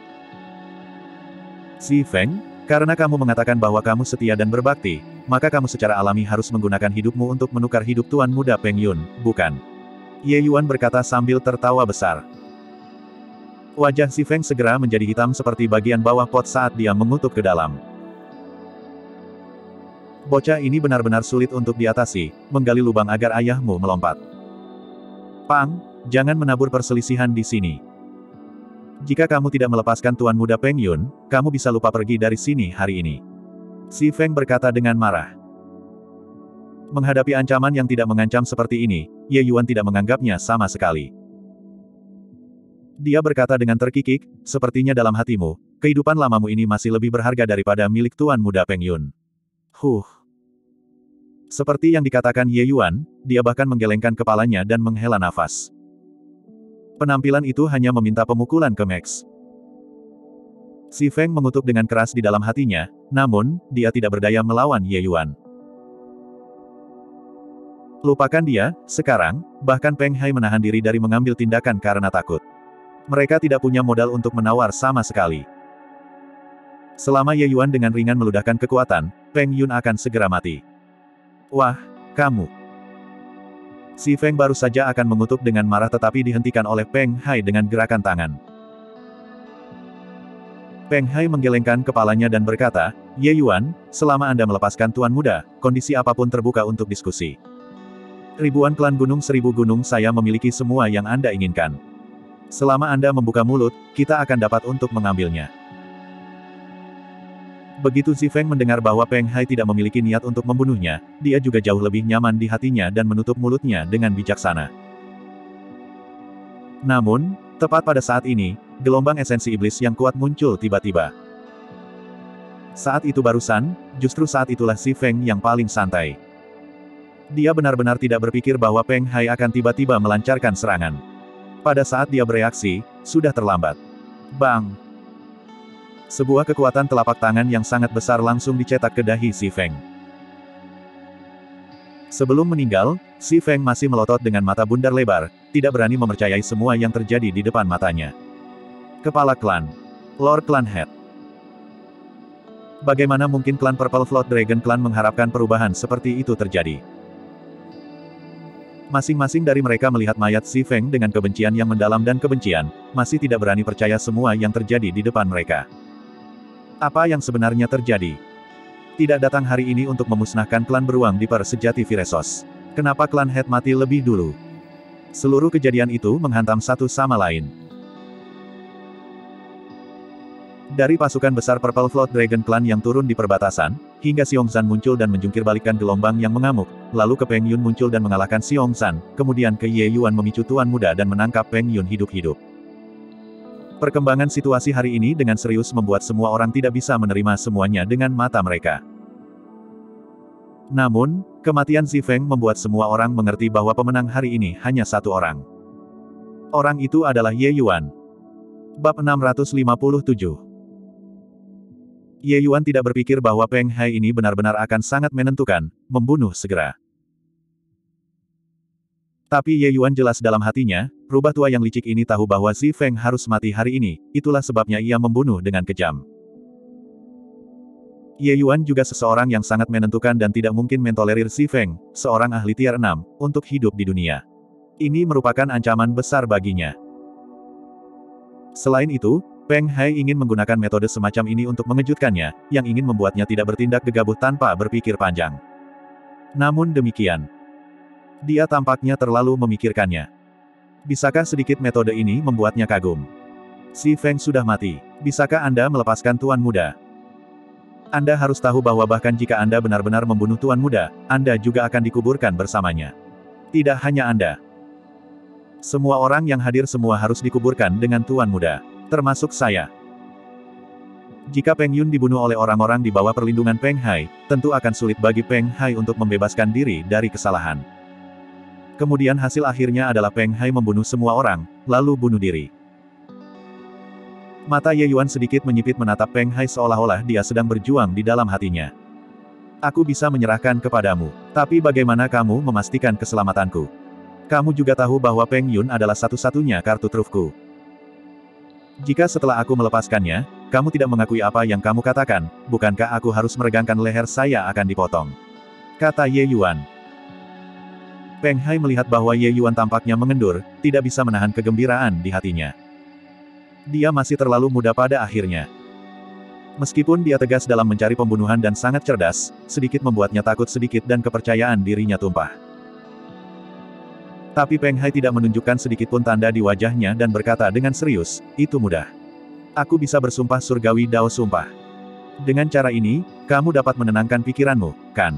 Si Feng, karena kamu mengatakan bahwa kamu setia dan berbakti, maka kamu secara alami harus menggunakan hidupmu untuk menukar hidup Tuan Muda Peng Yun, bukan? Ye Yuan berkata sambil tertawa besar. Wajah Si Feng segera menjadi hitam seperti bagian bawah pot saat dia mengutuk ke dalam. Bocah ini benar-benar sulit untuk diatasi, menggali lubang agar ayahmu melompat. Pang, jangan menabur perselisihan di sini. Jika kamu tidak melepaskan Tuan Muda Peng Yun, kamu bisa lupa pergi dari sini hari ini. Si Feng berkata dengan marah. Menghadapi ancaman yang tidak mengancam seperti ini, Ye Yuan tidak menganggapnya sama sekali. Dia berkata dengan terkikik, sepertinya dalam hatimu, kehidupan lamamu ini masih lebih berharga daripada milik Tuan Muda Peng Yun. Huh. Seperti yang dikatakan Ye Yuan, dia bahkan menggelengkan kepalanya dan menghela nafas. Penampilan itu hanya meminta pemukulan ke Max. Si Feng mengutuk dengan keras di dalam hatinya, namun, dia tidak berdaya melawan Ye Yuan. Lupakan dia, sekarang, bahkan Peng Hai menahan diri dari mengambil tindakan karena takut. Mereka tidak punya modal untuk menawar sama sekali. Selama Ye Yuan dengan ringan meludahkan kekuatan, Peng Yun akan segera mati. Wah, kamu. Si Feng baru saja akan mengutuk dengan marah tetapi dihentikan oleh Peng Hai dengan gerakan tangan. Peng Hai menggelengkan kepalanya dan berkata, Ye Yuan, selama Anda melepaskan Tuan Muda, kondisi apapun terbuka untuk diskusi. Ribuan klan gunung seribu gunung saya memiliki semua yang Anda inginkan. Selama Anda membuka mulut, kita akan dapat untuk mengambilnya. Begitu Zifeng mendengar bahwa Peng Hai tidak memiliki niat untuk membunuhnya, dia juga jauh lebih nyaman di hatinya dan menutup mulutnya dengan bijaksana. Namun, tepat pada saat ini, gelombang esensi iblis yang kuat muncul tiba-tiba. Saat itu barusan, justru saat itulah Zifeng yang paling santai. Dia benar-benar tidak berpikir bahwa Peng Hai akan tiba-tiba melancarkan serangan. Pada saat dia bereaksi, sudah terlambat. Bang! Sebuah kekuatan telapak tangan yang sangat besar langsung dicetak ke dahi Zifeng. Sebelum meninggal, Zifeng masih melotot dengan mata bundar lebar, tidak berani mempercayai semua yang terjadi di depan matanya. Kepala klan. Lord Clan Head. Bagaimana mungkin klan Purple Float Dragon Clan mengharapkan perubahan seperti itu terjadi? Masing-masing dari mereka melihat mayat Zifeng dengan kebencian yang mendalam dan kebencian, masih tidak berani percaya semua yang terjadi di depan mereka. Apa yang sebenarnya terjadi? Tidak datang hari ini untuk memusnahkan klan beruang di Per sejati Viresos. Kenapa klan Head mati lebih dulu? Seluruh kejadian itu menghantam satu sama lain. Dari pasukan besar Purple Float Dragon Clan yang turun di perbatasan, hingga Xiongzan muncul dan menjungkirbalikkan gelombang yang mengamuk, lalu ke Peng Yun muncul dan mengalahkan Xiongzan, kemudian ke Ye Yuan memicu Tuan Muda dan menangkap Peng Yun hidup-hidup. Perkembangan situasi hari ini dengan serius membuat semua orang tidak bisa menerima semuanya dengan mata mereka. Namun, kematian Zifeng membuat semua orang mengerti bahwa pemenang hari ini hanya satu orang. Orang itu adalah Ye Yuan. Bab enam ratus lima puluh tujuh. Ye Yuan tidak berpikir bahwa Peng Hai ini benar-benar akan sangat menentukan, membunuh segera. Tapi Ye Yuan jelas dalam hatinya, rubah tua yang licik ini tahu bahwa Zifeng harus mati hari ini, itulah sebabnya ia membunuh dengan kejam. Ye Yuan juga seseorang yang sangat menentukan dan tidak mungkin mentolerir Zifeng, seorang ahli tier enam, untuk hidup di dunia. Ini merupakan ancaman besar baginya. Selain itu, Peng Hai ingin menggunakan metode semacam ini untuk mengejutkannya, yang ingin membuatnya tidak bertindak gegabah tanpa berpikir panjang. Namun demikian, dia tampaknya terlalu memikirkannya. Bisakah sedikit metode ini membuatnya kagum? Zifeng sudah mati. Bisakah Anda melepaskan Tuan Muda? Anda harus tahu bahwa bahkan jika Anda benar-benar membunuh Tuan Muda, Anda juga akan dikuburkan bersamanya. Tidak hanya Anda. Semua orang yang hadir semua harus dikuburkan dengan Tuan Muda. Termasuk saya. Jika Peng Yun dibunuh oleh orang-orang di bawah perlindungan Peng Hai, tentu akan sulit bagi Peng Hai untuk membebaskan diri dari kesalahan. Kemudian hasil akhirnya adalah Peng Hai membunuh semua orang, lalu bunuh diri. Mata Ye Yuan sedikit menyipit menatap Peng Hai seolah-olah dia sedang berjuang di dalam hatinya. Aku bisa menyerahkan kepadamu. Tapi bagaimana kamu memastikan keselamatanku? Kamu juga tahu bahwa Peng Yun adalah satu-satunya kartu trufku. Jika setelah aku melepaskannya, kamu tidak mengakui apa yang kamu katakan, bukankah aku harus meregangkan leher saya akan dipotong? Kata Ye Yuan. Peng Hai melihat bahwa Ye Yuan tampaknya mengendur, tidak bisa menahan kegembiraan di hatinya. Dia masih terlalu muda pada akhirnya. Meskipun dia tegas dalam mencari pembunuhan dan sangat cerdas, sedikit membuatnya takut sedikit dan kepercayaan dirinya tumpah. Tapi Peng Hai tidak menunjukkan sedikitpun tanda di wajahnya dan berkata dengan serius, itu mudah. Aku bisa bersumpah surgawi Dao Sumpah. Dengan cara ini, kamu dapat menenangkan pikiranmu, kan?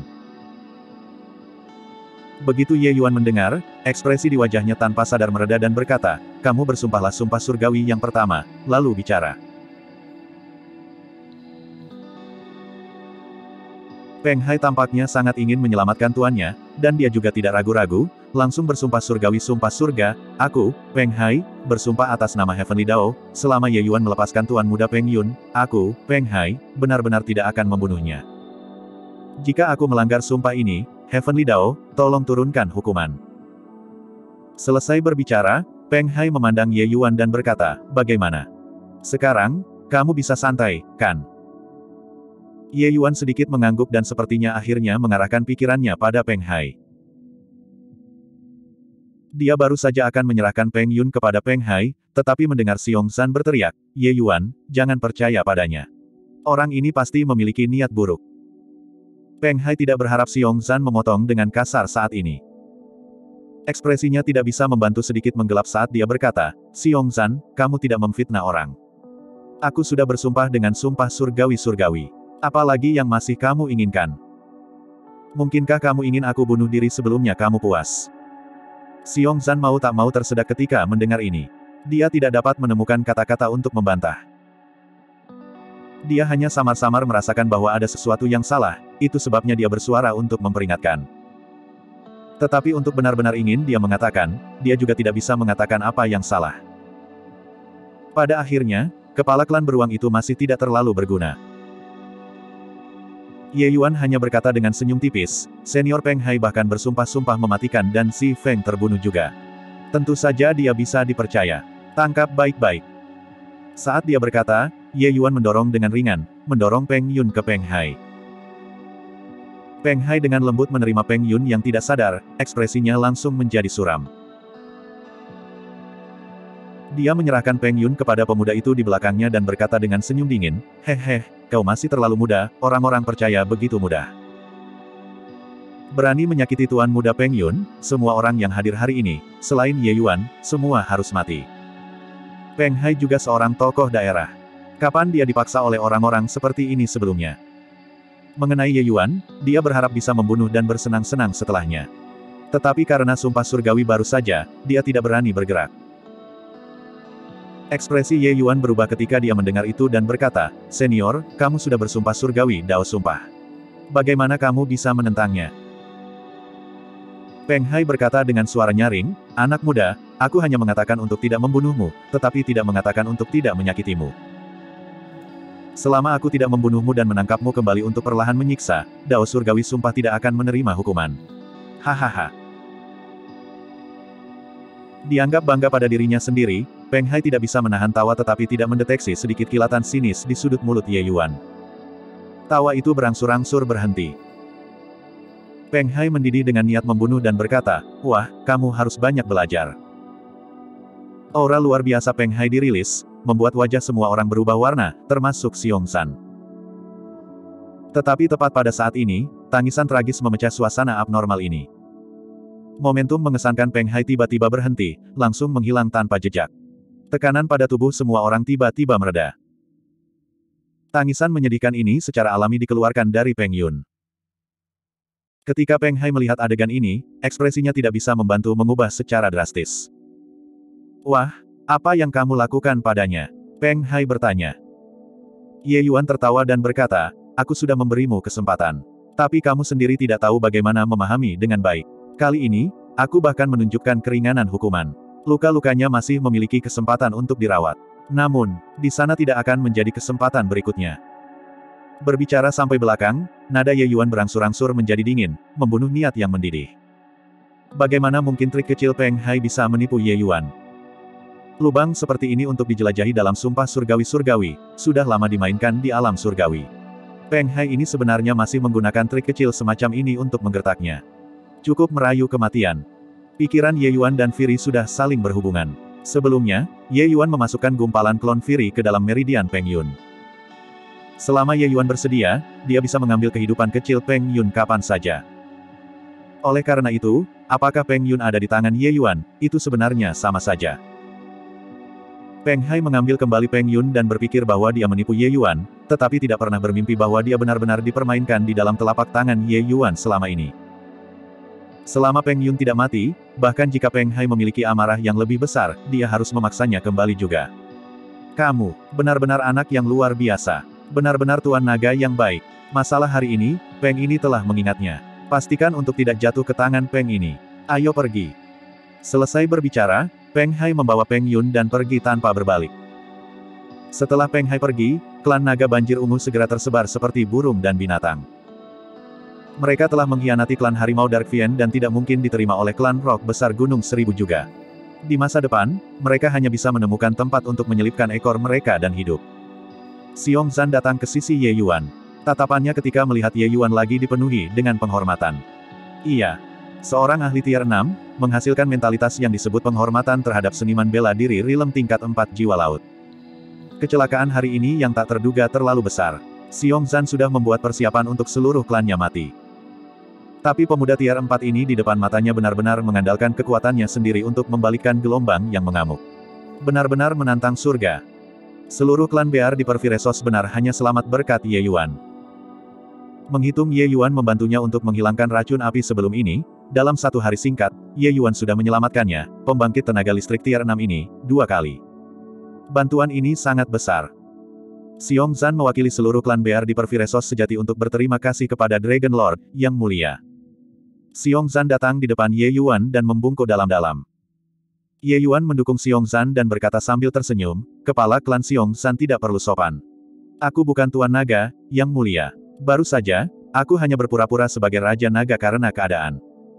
Begitu Ye Yuan mendengar, ekspresi di wajahnya tanpa sadar mereda dan berkata, kamu bersumpahlah sumpah surgawi yang pertama, lalu bicara. Peng Hai tampaknya sangat ingin menyelamatkan tuannya, dan dia juga tidak ragu-ragu, langsung bersumpah surgawi sumpah surga, aku, Peng Hai, bersumpah atas nama Heavenly Dao, selama Ye Yuan melepaskan Tuan Muda Peng Yun, aku, Peng Hai, benar-benar tidak akan membunuhnya. Jika aku melanggar sumpah ini, Heavenly Dao, tolong turunkan hukuman. Selesai berbicara, Peng Hai memandang Ye Yuan dan berkata, bagaimana? Sekarang, kamu bisa santai, kan? Ye Yuan sedikit mengangguk dan sepertinya akhirnya mengarahkan pikirannya pada Peng Hai. Dia baru saja akan menyerahkan Peng Yun kepada Peng Hai, tetapi mendengar Xiongzan berteriak, Ye Yuan, jangan percaya padanya. Orang ini pasti memiliki niat buruk. Peng Hai tidak berharap Xiongzan memotong dengan kasar saat ini. Ekspresinya tidak bisa membantu sedikit menggelap saat dia berkata, Xiongzan, kamu tidak memfitnah orang. Aku sudah bersumpah dengan sumpah surgawi-surgawi. Apalagi yang masih kamu inginkan? Mungkinkah kamu ingin aku bunuh diri sebelumnya kamu puas? Xiong Zan mau tak mau tersedak ketika mendengar ini. Dia tidak dapat menemukan kata-kata untuk membantah. Dia hanya samar-samar merasakan bahwa ada sesuatu yang salah, itu sebabnya dia bersuara untuk memperingatkan. Tetapi untuk benar-benar ingin dia mengatakan, dia juga tidak bisa mengatakan apa yang salah. Pada akhirnya, kepala klan beruang itu masih tidak terlalu berguna. Ye Yuan hanya berkata dengan senyum tipis, senior Peng Hai bahkan bersumpah-sumpah mematikan dan si Feng terbunuh juga. Tentu saja dia bisa dipercaya. Tangkap baik-baik. Saat dia berkata, Ye Yuan mendorong dengan ringan, mendorong Peng Yun ke Peng Hai. Peng Hai dengan lembut menerima Peng Yun yang tidak sadar, ekspresinya langsung menjadi suram. Dia menyerahkan Peng Yun kepada pemuda itu di belakangnya dan berkata dengan senyum dingin, hehe, kau masih terlalu muda, orang-orang percaya begitu mudah. Berani menyakiti tuan muda Peng Yun, semua orang yang hadir hari ini, selain Ye Yuan, semua harus mati. Peng Hai juga seorang tokoh daerah. Kapan dia dipaksa oleh orang-orang seperti ini sebelumnya? Mengenai Ye Yuan, dia berharap bisa membunuh dan bersenang-senang setelahnya. Tetapi karena sumpah surgawi baru saja, dia tidak berani bergerak. Ekspresi Ye Yuan berubah ketika dia mendengar itu dan berkata, senior, kamu sudah bersumpah surgawi Dao Sumpah. Bagaimana kamu bisa menentangnya? Peng Hai berkata dengan suara nyaring, anak muda, aku hanya mengatakan untuk tidak membunuhmu, tetapi tidak mengatakan untuk tidak menyakitimu. Selama aku tidak membunuhmu dan menangkapmu kembali untuk perlahan menyiksa, Dao Surgawi Sumpah tidak akan menerima hukuman. Hahaha. Dianggap bangga pada dirinya sendiri, Peng Hai tidak bisa menahan tawa tetapi tidak mendeteksi sedikit kilatan sinis di sudut mulut Ye Yuan. Tawa itu berangsur-angsur berhenti. Peng Hai mendidih dengan niat membunuh dan berkata, wah, kamu harus banyak belajar. Aura luar biasa Peng Hai dirilis, membuat wajah semua orang berubah warna, termasuk Xiong Zan. Tetapi tepat pada saat ini, tangisan tragis memecah suasana abnormal ini. Momentum mengesankan Peng Hai tiba-tiba berhenti, langsung menghilang tanpa jejak. Tekanan pada tubuh semua orang tiba-tiba mereda. Tangisan menyedihkan ini secara alami dikeluarkan dari Peng Yun. Ketika Peng Hai melihat adegan ini, ekspresinya tidak bisa membantu mengubah secara drastis. Wah, apa yang kamu lakukan padanya? Peng Hai bertanya. Ye Yuan tertawa dan berkata, aku sudah memberimu kesempatan. Tapi kamu sendiri tidak tahu bagaimana memahami dengan baik. Kali ini, aku bahkan menunjukkan keringanan hukuman. Luka-lukanya masih memiliki kesempatan untuk dirawat. Namun, di sana tidak akan menjadi kesempatan berikutnya. Berbicara sampai belakang, nada Ye Yuan berangsur-angsur menjadi dingin, membunuh niat yang mendidih. Bagaimana mungkin trik kecil Peng Hai bisa menipu Ye Yuan? Lubang seperti ini untuk dijelajahi dalam sumpah surgawi-surgawi, sudah lama dimainkan di alam surgawi. Peng Hai ini sebenarnya masih menggunakan trik kecil semacam ini untuk menggertaknya. Cukup merayu kematian. Pikiran Ye Yuan dan Fury sudah saling berhubungan. Sebelumnya, Ye Yuan memasukkan gumpalan klon Fury ke dalam meridian Peng Yun. Selama Ye Yuan bersedia, dia bisa mengambil kehidupan kecil Peng Yun kapan saja. Oleh karena itu, apakah Peng Yun ada di tangan Ye Yuan, itu sebenarnya sama saja. Peng Hai mengambil kembali Peng Yun dan berpikir bahwa dia menipu Ye Yuan, tetapi tidak pernah bermimpi bahwa dia benar-benar dipermainkan di dalam telapak tangan Ye Yuan selama ini. Selama Peng Yun tidak mati, bahkan jika Peng Hai memiliki amarah yang lebih besar, dia harus memaksanya kembali juga. Kamu, benar-benar anak yang luar biasa. Benar-benar Tuan Naga yang baik. Masalah hari ini, Peng ini telah mengingatnya. Pastikan untuk tidak jatuh ke tangan Peng ini. Ayo pergi. Selesai berbicara, Peng Hai membawa Peng Yun dan pergi tanpa berbalik. Setelah Peng Hai pergi, klan naga banjir ungu segera tersebar seperti burung dan binatang. Mereka telah mengkhianati klan Harimau Dark Vien dan tidak mungkin diterima oleh klan Rock Besar Gunung Seribu juga. Di masa depan, mereka hanya bisa menemukan tempat untuk menyelipkan ekor mereka dan hidup. Xiong Zan datang ke sisi Ye Yuan. Tatapannya ketika melihat Ye Yuan lagi dipenuhi dengan penghormatan. Iya. Seorang ahli tier enam, menghasilkan mentalitas yang disebut penghormatan terhadap seniman bela diri rilem tingkat empat jiwa laut. Kecelakaan hari ini yang tak terduga terlalu besar. Xiong Zan sudah membuat persiapan untuk seluruh klannya mati. Tapi pemuda tier empat ini di depan matanya benar-benar mengandalkan kekuatannya sendiri untuk membalikkan gelombang yang mengamuk. Benar-benar menantang surga. Seluruh klan Bear di Perviresos benar hanya selamat berkat Ye Yuan. Menghitung Ye Yuan membantunya untuk menghilangkan racun api sebelum ini, dalam satu hari singkat, Ye Yuan sudah menyelamatkannya, pembangkit tenaga listrik tier enam ini, dua kali. Bantuan ini sangat besar. Xiong Zan mewakili seluruh klan Bear di Perviresos sejati untuk berterima kasih kepada Dragon Lord, yang mulia. Xiong Zan datang di depan Ye Yuan dan membungkuk dalam-dalam. Ye Yuan mendukung Xiong Zan dan berkata sambil tersenyum, kepala klan Xiong Zan tidak perlu sopan. Aku bukan Tuan Naga, yang mulia. Baru saja, aku hanya berpura-pura sebagai Raja Naga karena keadaan.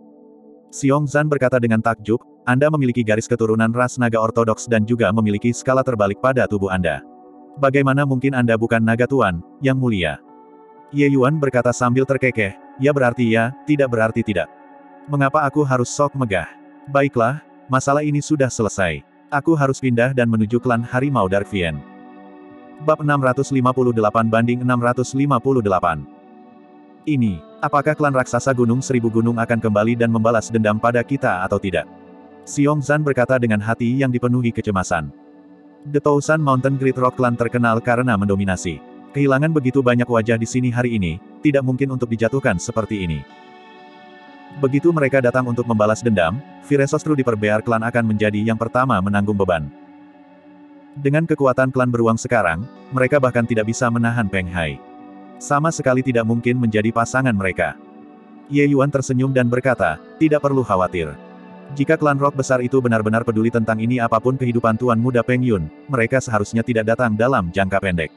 Xiong Zan berkata dengan takjub, Anda memiliki garis keturunan ras naga ortodoks dan juga memiliki skala terbalik pada tubuh Anda. Bagaimana mungkin Anda bukan naga tuan, yang mulia? Ye Yuan berkata sambil terkekeh, ya berarti ya, tidak berarti tidak. Mengapa aku harus sok megah? Baiklah, masalah ini sudah selesai. Aku harus pindah dan menuju klan Harimau Darkvian. Bab enam ratus lima puluh delapan banding enam ratus lima puluh delapan. Ini, apakah klan raksasa Gunung Seribu Gunung akan kembali dan membalas dendam pada kita atau tidak? Xiong Zan berkata dengan hati yang dipenuhi kecemasan. The Thousand Mountain Great Rock Clan terkenal karena mendominasi. Kehilangan begitu banyak wajah di sini hari ini, tidak mungkin untuk dijatuhkan seperti ini. Begitu mereka datang untuk membalas dendam, Viresostru di Perbear Clan akan menjadi yang pertama menanggung beban. Dengan kekuatan klan beruang sekarang, mereka bahkan tidak bisa menahan Peng Hai. Sama sekali tidak mungkin menjadi pasangan mereka. Ye Yuan tersenyum dan berkata, tidak perlu khawatir. Jika klan rock besar itu benar-benar peduli tentang ini apapun kehidupan Tuan Muda Peng Yun, mereka seharusnya tidak datang dalam jangka pendek.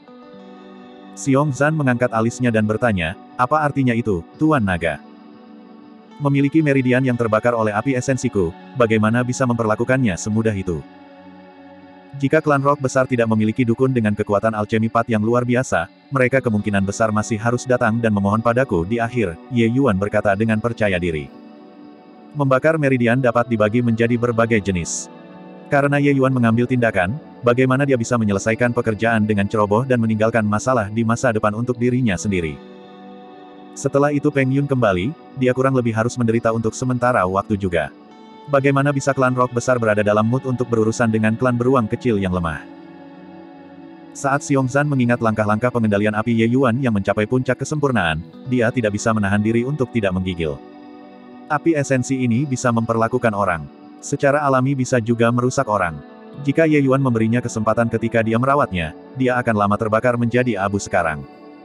Xiong Zan mengangkat alisnya dan bertanya, apa artinya itu, Tuan Naga? Memiliki meridian yang terbakar oleh api esensiku, bagaimana bisa memperlakukannya semudah itu? Jika klan rock besar tidak memiliki dukun dengan kekuatan alchemy Path yang luar biasa, mereka kemungkinan besar masih harus datang dan memohon padaku di akhir, Ye Yuan berkata dengan percaya diri. Membakar meridian dapat dibagi menjadi berbagai jenis. Karena Ye Yuan mengambil tindakan, bagaimana dia bisa menyelesaikan pekerjaan dengan ceroboh dan meninggalkan masalah di masa depan untuk dirinya sendiri. Setelah itu Peng Yun kembali, dia kurang lebih harus menderita untuk sementara waktu juga. Bagaimana bisa klan rock besar berada dalam mood untuk berurusan dengan klan beruang kecil yang lemah? Saat Xiong Zan mengingat langkah-langkah pengendalian api Ye Yuan yang mencapai puncak kesempurnaan, dia tidak bisa menahan diri untuk tidak menggigil. Api esensi ini bisa memperlakukan orang. Secara alami bisa juga merusak orang. Jika Ye Yuan memberinya kesempatan ketika dia merawatnya, dia akan lama terbakar menjadi abu sekarang.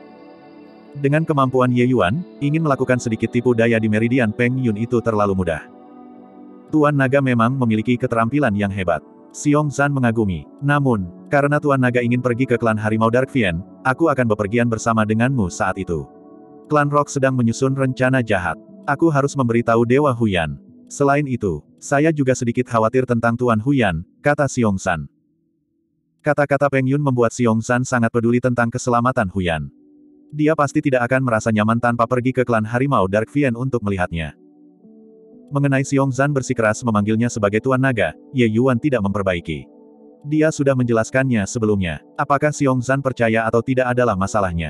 Dengan kemampuan Ye Yuan, ingin melakukan sedikit tipu daya di meridian Peng Yun itu terlalu mudah. Tuan Naga memang memiliki keterampilan yang hebat. Xiong Zan mengagumi. Namun, karena Tuan Naga ingin pergi ke klan Harimau Darkvian, aku akan bepergian bersama denganmu saat itu. Klan Rock sedang menyusun rencana jahat. Aku harus memberitahu Dewa Huyan. Selain itu, saya juga sedikit khawatir tentang Tuan Huyan, kata Xiong Zan. Kata-kata Peng Yun membuat Xiong Zan sangat peduli tentang keselamatan Huyan. Dia pasti tidak akan merasa nyaman tanpa pergi ke klan Harimau Darkvian untuk melihatnya. Mengenai Xiong Zan bersikeras memanggilnya sebagai Tuan Naga, Ye Yuan tidak memperbaiki. Dia sudah menjelaskannya sebelumnya. Apakah Xiong Zan percaya atau tidak adalah masalahnya.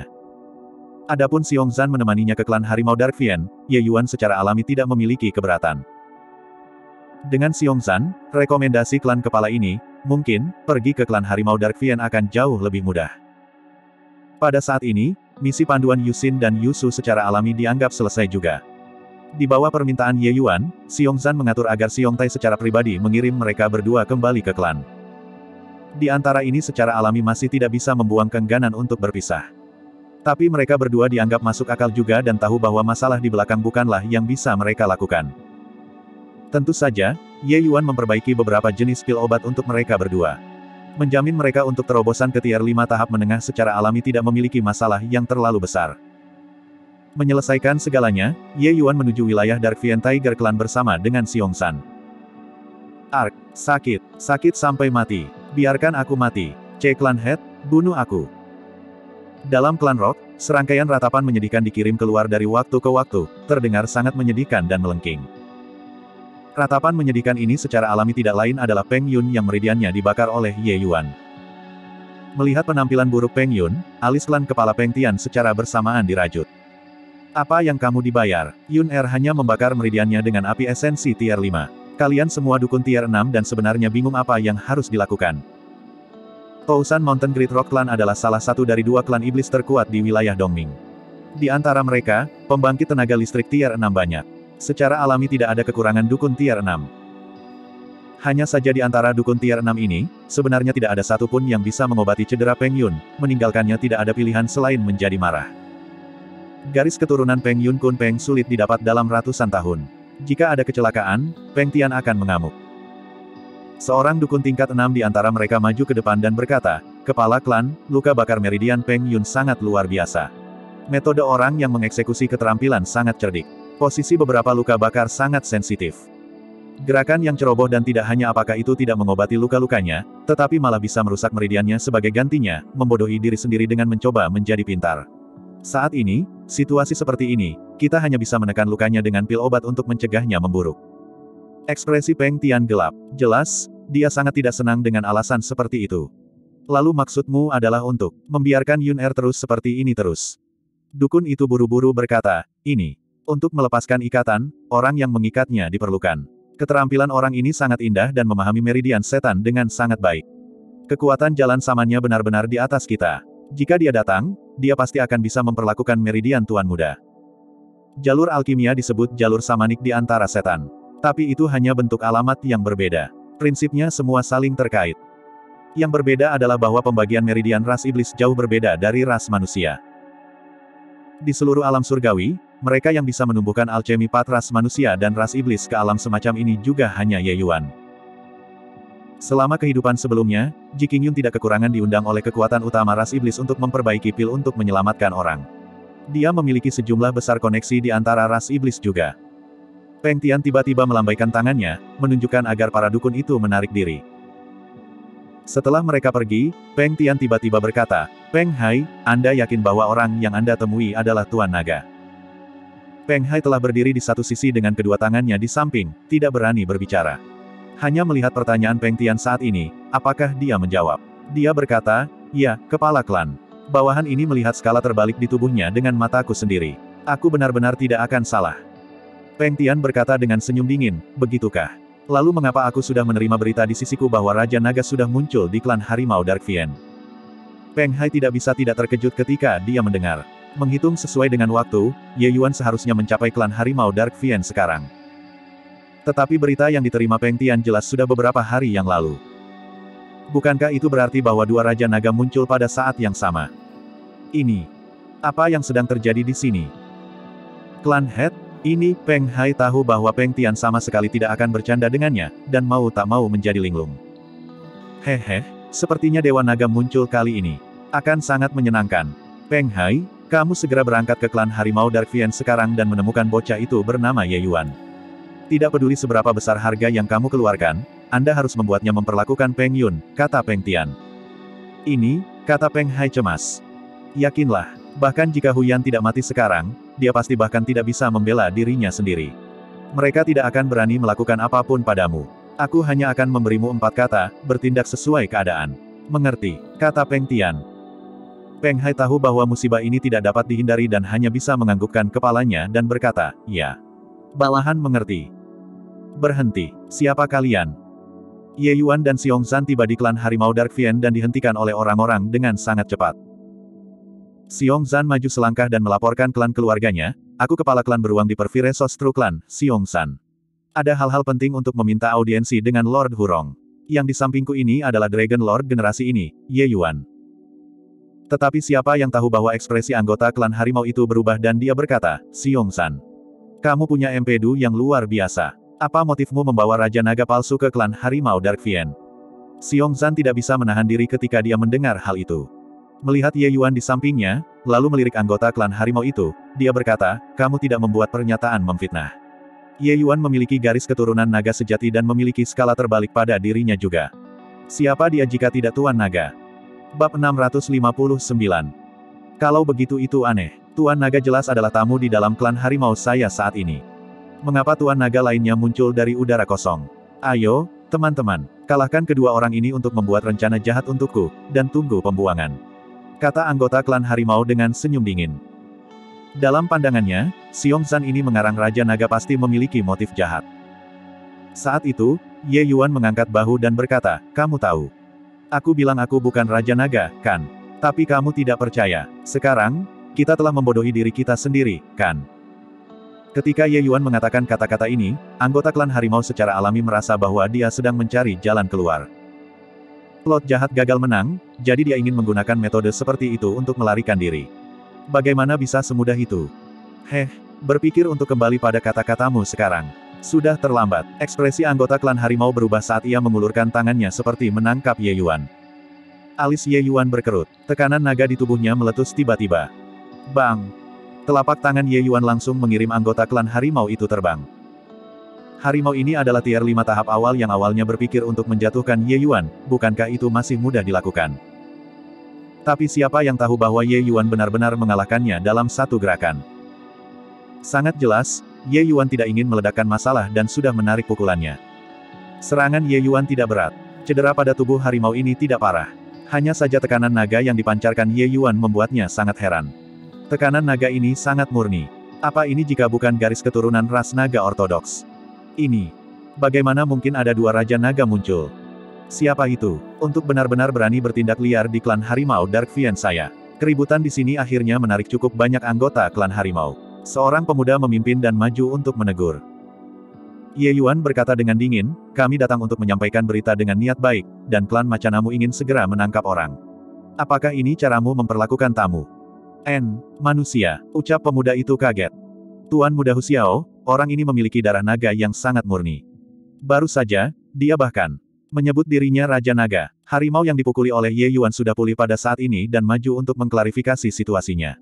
Adapun Xiong Zan menemaninya ke klan Harimau Darkvian, Ye Yuan secara alami tidak memiliki keberatan. Dengan Xiong Zan, rekomendasi klan kepala ini, mungkin, pergi ke klan Harimau Darkvian akan jauh lebih mudah. Pada saat ini, misi panduan Yuxin dan Yusu secara alami dianggap selesai juga. Di bawah permintaan Ye Yuan, Xiong Zan mengatur agar Xiong Tai secara pribadi mengirim mereka berdua kembali ke klan. Di antara ini secara alami masih tidak bisa membuang keengganan untuk berpisah. Tapi mereka berdua dianggap masuk akal juga dan tahu bahwa masalah di belakang bukanlah yang bisa mereka lakukan. Tentu saja, Ye Yuan memperbaiki beberapa jenis pil obat untuk mereka berdua. Menjamin mereka untuk terobosan ke tier lima tahap menengah secara alami tidak memiliki masalah yang terlalu besar. Menyelesaikan segalanya, Ye Yuan menuju wilayah Darkvian Tiger Clan bersama dengan Xiong Zan. Ark, sakit, sakit sampai mati. Biarkan aku mati. C Clan Head, bunuh aku. Dalam klan Rock, serangkaian ratapan menyedihkan dikirim keluar dari waktu ke waktu, terdengar sangat menyedihkan dan melengking. Ratapan menyedihkan ini secara alami tidak lain adalah Peng Yun yang meridiannya dibakar oleh Ye Yuan. Melihat penampilan buruk Peng Yun, alis klan kepala Peng Tian secara bersamaan dirajut. Apa yang kamu dibayar? Yun Er hanya membakar meridiannya dengan api esensi tier lima. Kalian semua dukun tier enam dan sebenarnya bingung apa yang harus dilakukan. Thousand Mountain Great Rock Clan adalah salah satu dari dua klan iblis terkuat di wilayah Dongming. Di antara mereka, pembangkit tenaga listrik tier enam banyak. Secara alami tidak ada kekurangan dukun tier enam. Hanya saja di antara dukun tier enam ini, sebenarnya tidak ada satupun yang bisa mengobati cedera Peng Yun, meninggalkannya tidak ada pilihan selain menjadi marah. Garis keturunan Peng Yun Kun Peng sulit didapat dalam ratusan tahun. Jika ada kecelakaan, Peng Tian akan mengamuk. Seorang dukun tingkat enam di antara mereka maju ke depan dan berkata, "Kepala klan, luka bakar meridian Peng Yun sangat luar biasa. Metode orang yang mengeksekusi keterampilan sangat cerdik. Posisi beberapa luka bakar sangat sensitif. Gerakan yang ceroboh dan tidak hanya apakah itu tidak mengobati luka-lukanya, tetapi malah bisa merusak meridiannya sebagai gantinya, membodohi diri sendiri dengan mencoba menjadi pintar. Saat ini, situasi seperti ini, kita hanya bisa menekan lukanya dengan pil obat untuk mencegahnya memburuk." Ekspresi Peng Tian gelap. Jelas, dia sangat tidak senang dengan alasan seperti itu. "Lalu maksudmu adalah untuk membiarkan Yun Er terus seperti ini terus?" Dukun itu buru-buru berkata, "Ini. Untuk melepaskan ikatan, orang yang mengikatnya diperlukan. Keterampilan orang ini sangat indah dan memahami meridian setan dengan sangat baik. Kekuatan jalan samanya benar-benar di atas kita. Jika dia datang, dia pasti akan bisa memperlakukan meridian Tuan Muda." Jalur alkimia disebut jalur samanik di antara setan. Tapi itu hanya bentuk alamat yang berbeda. Prinsipnya semua saling terkait. Yang berbeda adalah bahwa pembagian meridian ras iblis jauh berbeda dari ras manusia. Di seluruh alam surgawi, mereka yang bisa menumbuhkan alchemy pat ras manusia dan ras iblis ke alam semacam ini juga hanya Ye Yuan. Selama kehidupan sebelumnya, Ji Qingyun tidak kekurangan diundang oleh kekuatan utama ras iblis untuk memperbaiki pil untuk menyelamatkan orang. Dia memiliki sejumlah besar koneksi di antara ras iblis juga. Peng Tian tiba-tiba melambaikan tangannya, menunjukkan agar para dukun itu menarik diri. Setelah mereka pergi, Peng Tian tiba-tiba berkata, "Peng Hai, Anda yakin bahwa orang yang Anda temui adalah Tuan Naga?" Peng Hai telah berdiri di satu sisi dengan kedua tangannya di samping, tidak berani berbicara. Hanya melihat pertanyaan Peng Tian saat ini, apakah dia menjawab? Dia berkata, "Ya, kepala klan." Bawahan ini melihat skala terbalik di tubuhnya dengan mataku sendiri. Aku benar-benar tidak akan salah. Peng Tian berkata dengan senyum dingin, "Begitukah? Lalu mengapa aku sudah menerima berita di sisiku bahwa Raja Naga sudah muncul di klan Harimau Dark Vien?" Peng Hai tidak bisa tidak terkejut ketika dia mendengar. Menghitung sesuai dengan waktu, Ye Yuan seharusnya mencapai klan Harimau Dark Vien sekarang. Tetapi berita yang diterima Peng Tian jelas sudah beberapa hari yang lalu. Bukankah itu berarti bahwa dua Raja Naga muncul pada saat yang sama? Ini. Apa yang sedang terjadi di sini? Klan Head? Ini, Peng Hai tahu bahwa Peng Tian sama sekali tidak akan bercanda dengannya, dan mau tak mau menjadi linglung. "Hehe, sepertinya Dewa Naga muncul kali ini. Akan sangat menyenangkan. Peng Hai, kamu segera berangkat ke klan Harimau Dark Vien sekarang dan menemukan bocah itu bernama Ye Yuan. Tidak peduli seberapa besar harga yang kamu keluarkan, Anda harus membuatnya memperlakukan Peng Yun," kata Peng Tian. "Ini," kata Peng Hai cemas. "Yakinlah, bahkan jika Huyan tidak mati sekarang, dia pasti bahkan tidak bisa membela dirinya sendiri. Mereka tidak akan berani melakukan apapun padamu. Aku hanya akan memberimu empat kata, bertindak sesuai keadaan." "Mengerti," kata Peng Tian. Peng Hai tahu bahwa musibah ini tidak dapat dihindari dan hanya bisa menganggukkan kepalanya dan berkata, "Ya." "Balahan mengerti." "Berhenti. Siapa kalian?" Ye Yuan dan Xiong Zhan tiba di klan Harimau Dark Vien dan dihentikan oleh orang-orang dengan sangat cepat. Xiong Zhan maju selangkah dan melaporkan klan keluarganya, "Aku kepala klan beruang di Perfire Sostru Klan, Xiong Zhan. Ada hal-hal penting untuk meminta audiensi dengan Lord Hurong. Yang di sampingku ini adalah Dragon Lord generasi ini, Ye Yuan." Tetapi siapa yang tahu bahwa ekspresi anggota klan harimau itu berubah dan dia berkata, "Xiong Zhan, kamu punya empedu yang luar biasa. Apa motifmu membawa Raja Naga palsu ke klan Harimau Dark Vien?" Xiong Zhan tidak bisa menahan diri ketika dia mendengar hal itu. Melihat Ye Yuan di sampingnya, lalu melirik anggota klan harimau itu, dia berkata, "Kamu tidak membuat pernyataan memfitnah." Ye Yuan memiliki garis keturunan naga sejati dan memiliki skala terbalik pada dirinya juga. Siapa dia jika tidak Tuan Naga? Bab enam ratus lima puluh sembilan. Kalau begitu itu aneh. Tuan Naga jelas adalah tamu di dalam klan harimau saya saat ini. Mengapa Tuan Naga lainnya muncul dari udara kosong? Ayo, teman-teman, kalahkan kedua orang ini untuk membuat rencana jahat untukku, dan tunggu pembuangan. Kata anggota klan harimau dengan senyum dingin. Dalam pandangannya, Xiong Zhan ini mengarang Raja Naga pasti memiliki motif jahat. Saat itu, Ye Yuan mengangkat bahu dan berkata, "Kamu tahu. Aku bilang aku bukan Raja Naga, kan? Tapi kamu tidak percaya. Sekarang, Kita telah membodohi diri kita sendiri, kan? Ketika Ye Yuan mengatakan kata-kata ini, anggota klan harimau secara alami merasa bahwa dia sedang mencari jalan keluar. Plot jahat gagal menang, jadi dia ingin menggunakan metode seperti itu untuk melarikan diri. Bagaimana bisa semudah itu? Heh, berpikir untuk kembali pada kata-katamu sekarang. Sudah terlambat. Ekspresi anggota klan harimau berubah saat ia mengulurkan tangannya seperti menangkap Ye Yuan. Alis Ye Yuan berkerut. Tekanan naga di tubuhnya meletus tiba-tiba. Bang! Telapak tangan Ye Yuan langsung mengirim anggota klan harimau itu terbang. Harimau ini adalah tier lima tahap awal yang awalnya berpikir untuk menjatuhkan Ye Yuan, bukankah itu masih mudah dilakukan? Tapi siapa yang tahu bahwa Ye Yuan benar-benar mengalahkannya dalam satu gerakan? Sangat jelas, Ye Yuan tidak ingin meledakkan masalah dan sudah menarik pukulannya. Serangan Ye Yuan tidak berat. Cedera pada tubuh harimau ini tidak parah. Hanya saja tekanan naga yang dipancarkan Ye Yuan membuatnya sangat heran. Tekanan naga ini sangat murni. Apa ini jika bukan garis keturunan ras naga ortodoks? Ini. Bagaimana mungkin ada dua raja naga muncul? Siapa itu? Untuk benar-benar berani bertindak liar di klan harimau Dark Fiend saya. Keributan di sini akhirnya menarik cukup banyak anggota klan harimau. Seorang pemuda memimpin dan maju untuk menegur. Ye Yuan berkata dengan dingin, kami datang untuk menyampaikan berita dengan niat baik, dan klan Macanamu ingin segera menangkap orang. Apakah ini caramu memperlakukan tamu? N. Manusia, ucap pemuda itu kaget. Tuan Muda Husiao, orang ini memiliki darah naga yang sangat murni. Baru saja, dia bahkan menyebut dirinya Raja Naga. Harimau yang dipukuli oleh Ye Yuan sudah pulih pada saat ini dan maju untuk mengklarifikasi situasinya.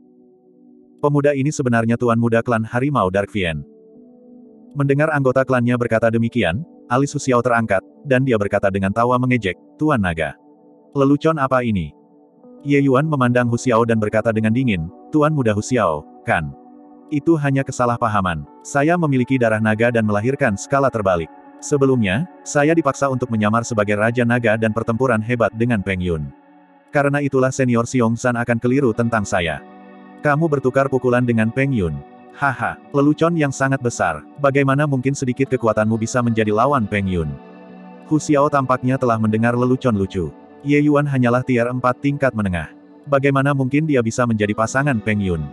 Pemuda ini sebenarnya Tuan Muda klan harimau Dark Fiend. Mendengar anggota klannya berkata demikian, alis Husiao terangkat, dan dia berkata dengan tawa mengejek, Tuan Naga. Lelucon apa ini? Ye Yuan memandang Husiao dan berkata dengan dingin, Tuan Muda Husiao, kan? Itu hanya kesalahpahaman. Saya memiliki darah naga dan melahirkan skala terbalik. Sebelumnya, saya dipaksa untuk menyamar sebagai Raja Naga dan pertempuran hebat dengan Peng Yun. Karena itulah senior Xiong San akan keliru tentang saya. Kamu bertukar pukulan dengan Peng Yun. Haha, lelucon yang sangat besar. Bagaimana mungkin sedikit kekuatanmu bisa menjadi lawan Peng Yun? Husiao tampaknya telah mendengar lelucon lucu. Ye Yuan hanyalah tier empat tingkat menengah. Bagaimana mungkin dia bisa menjadi pasangan Peng Yun?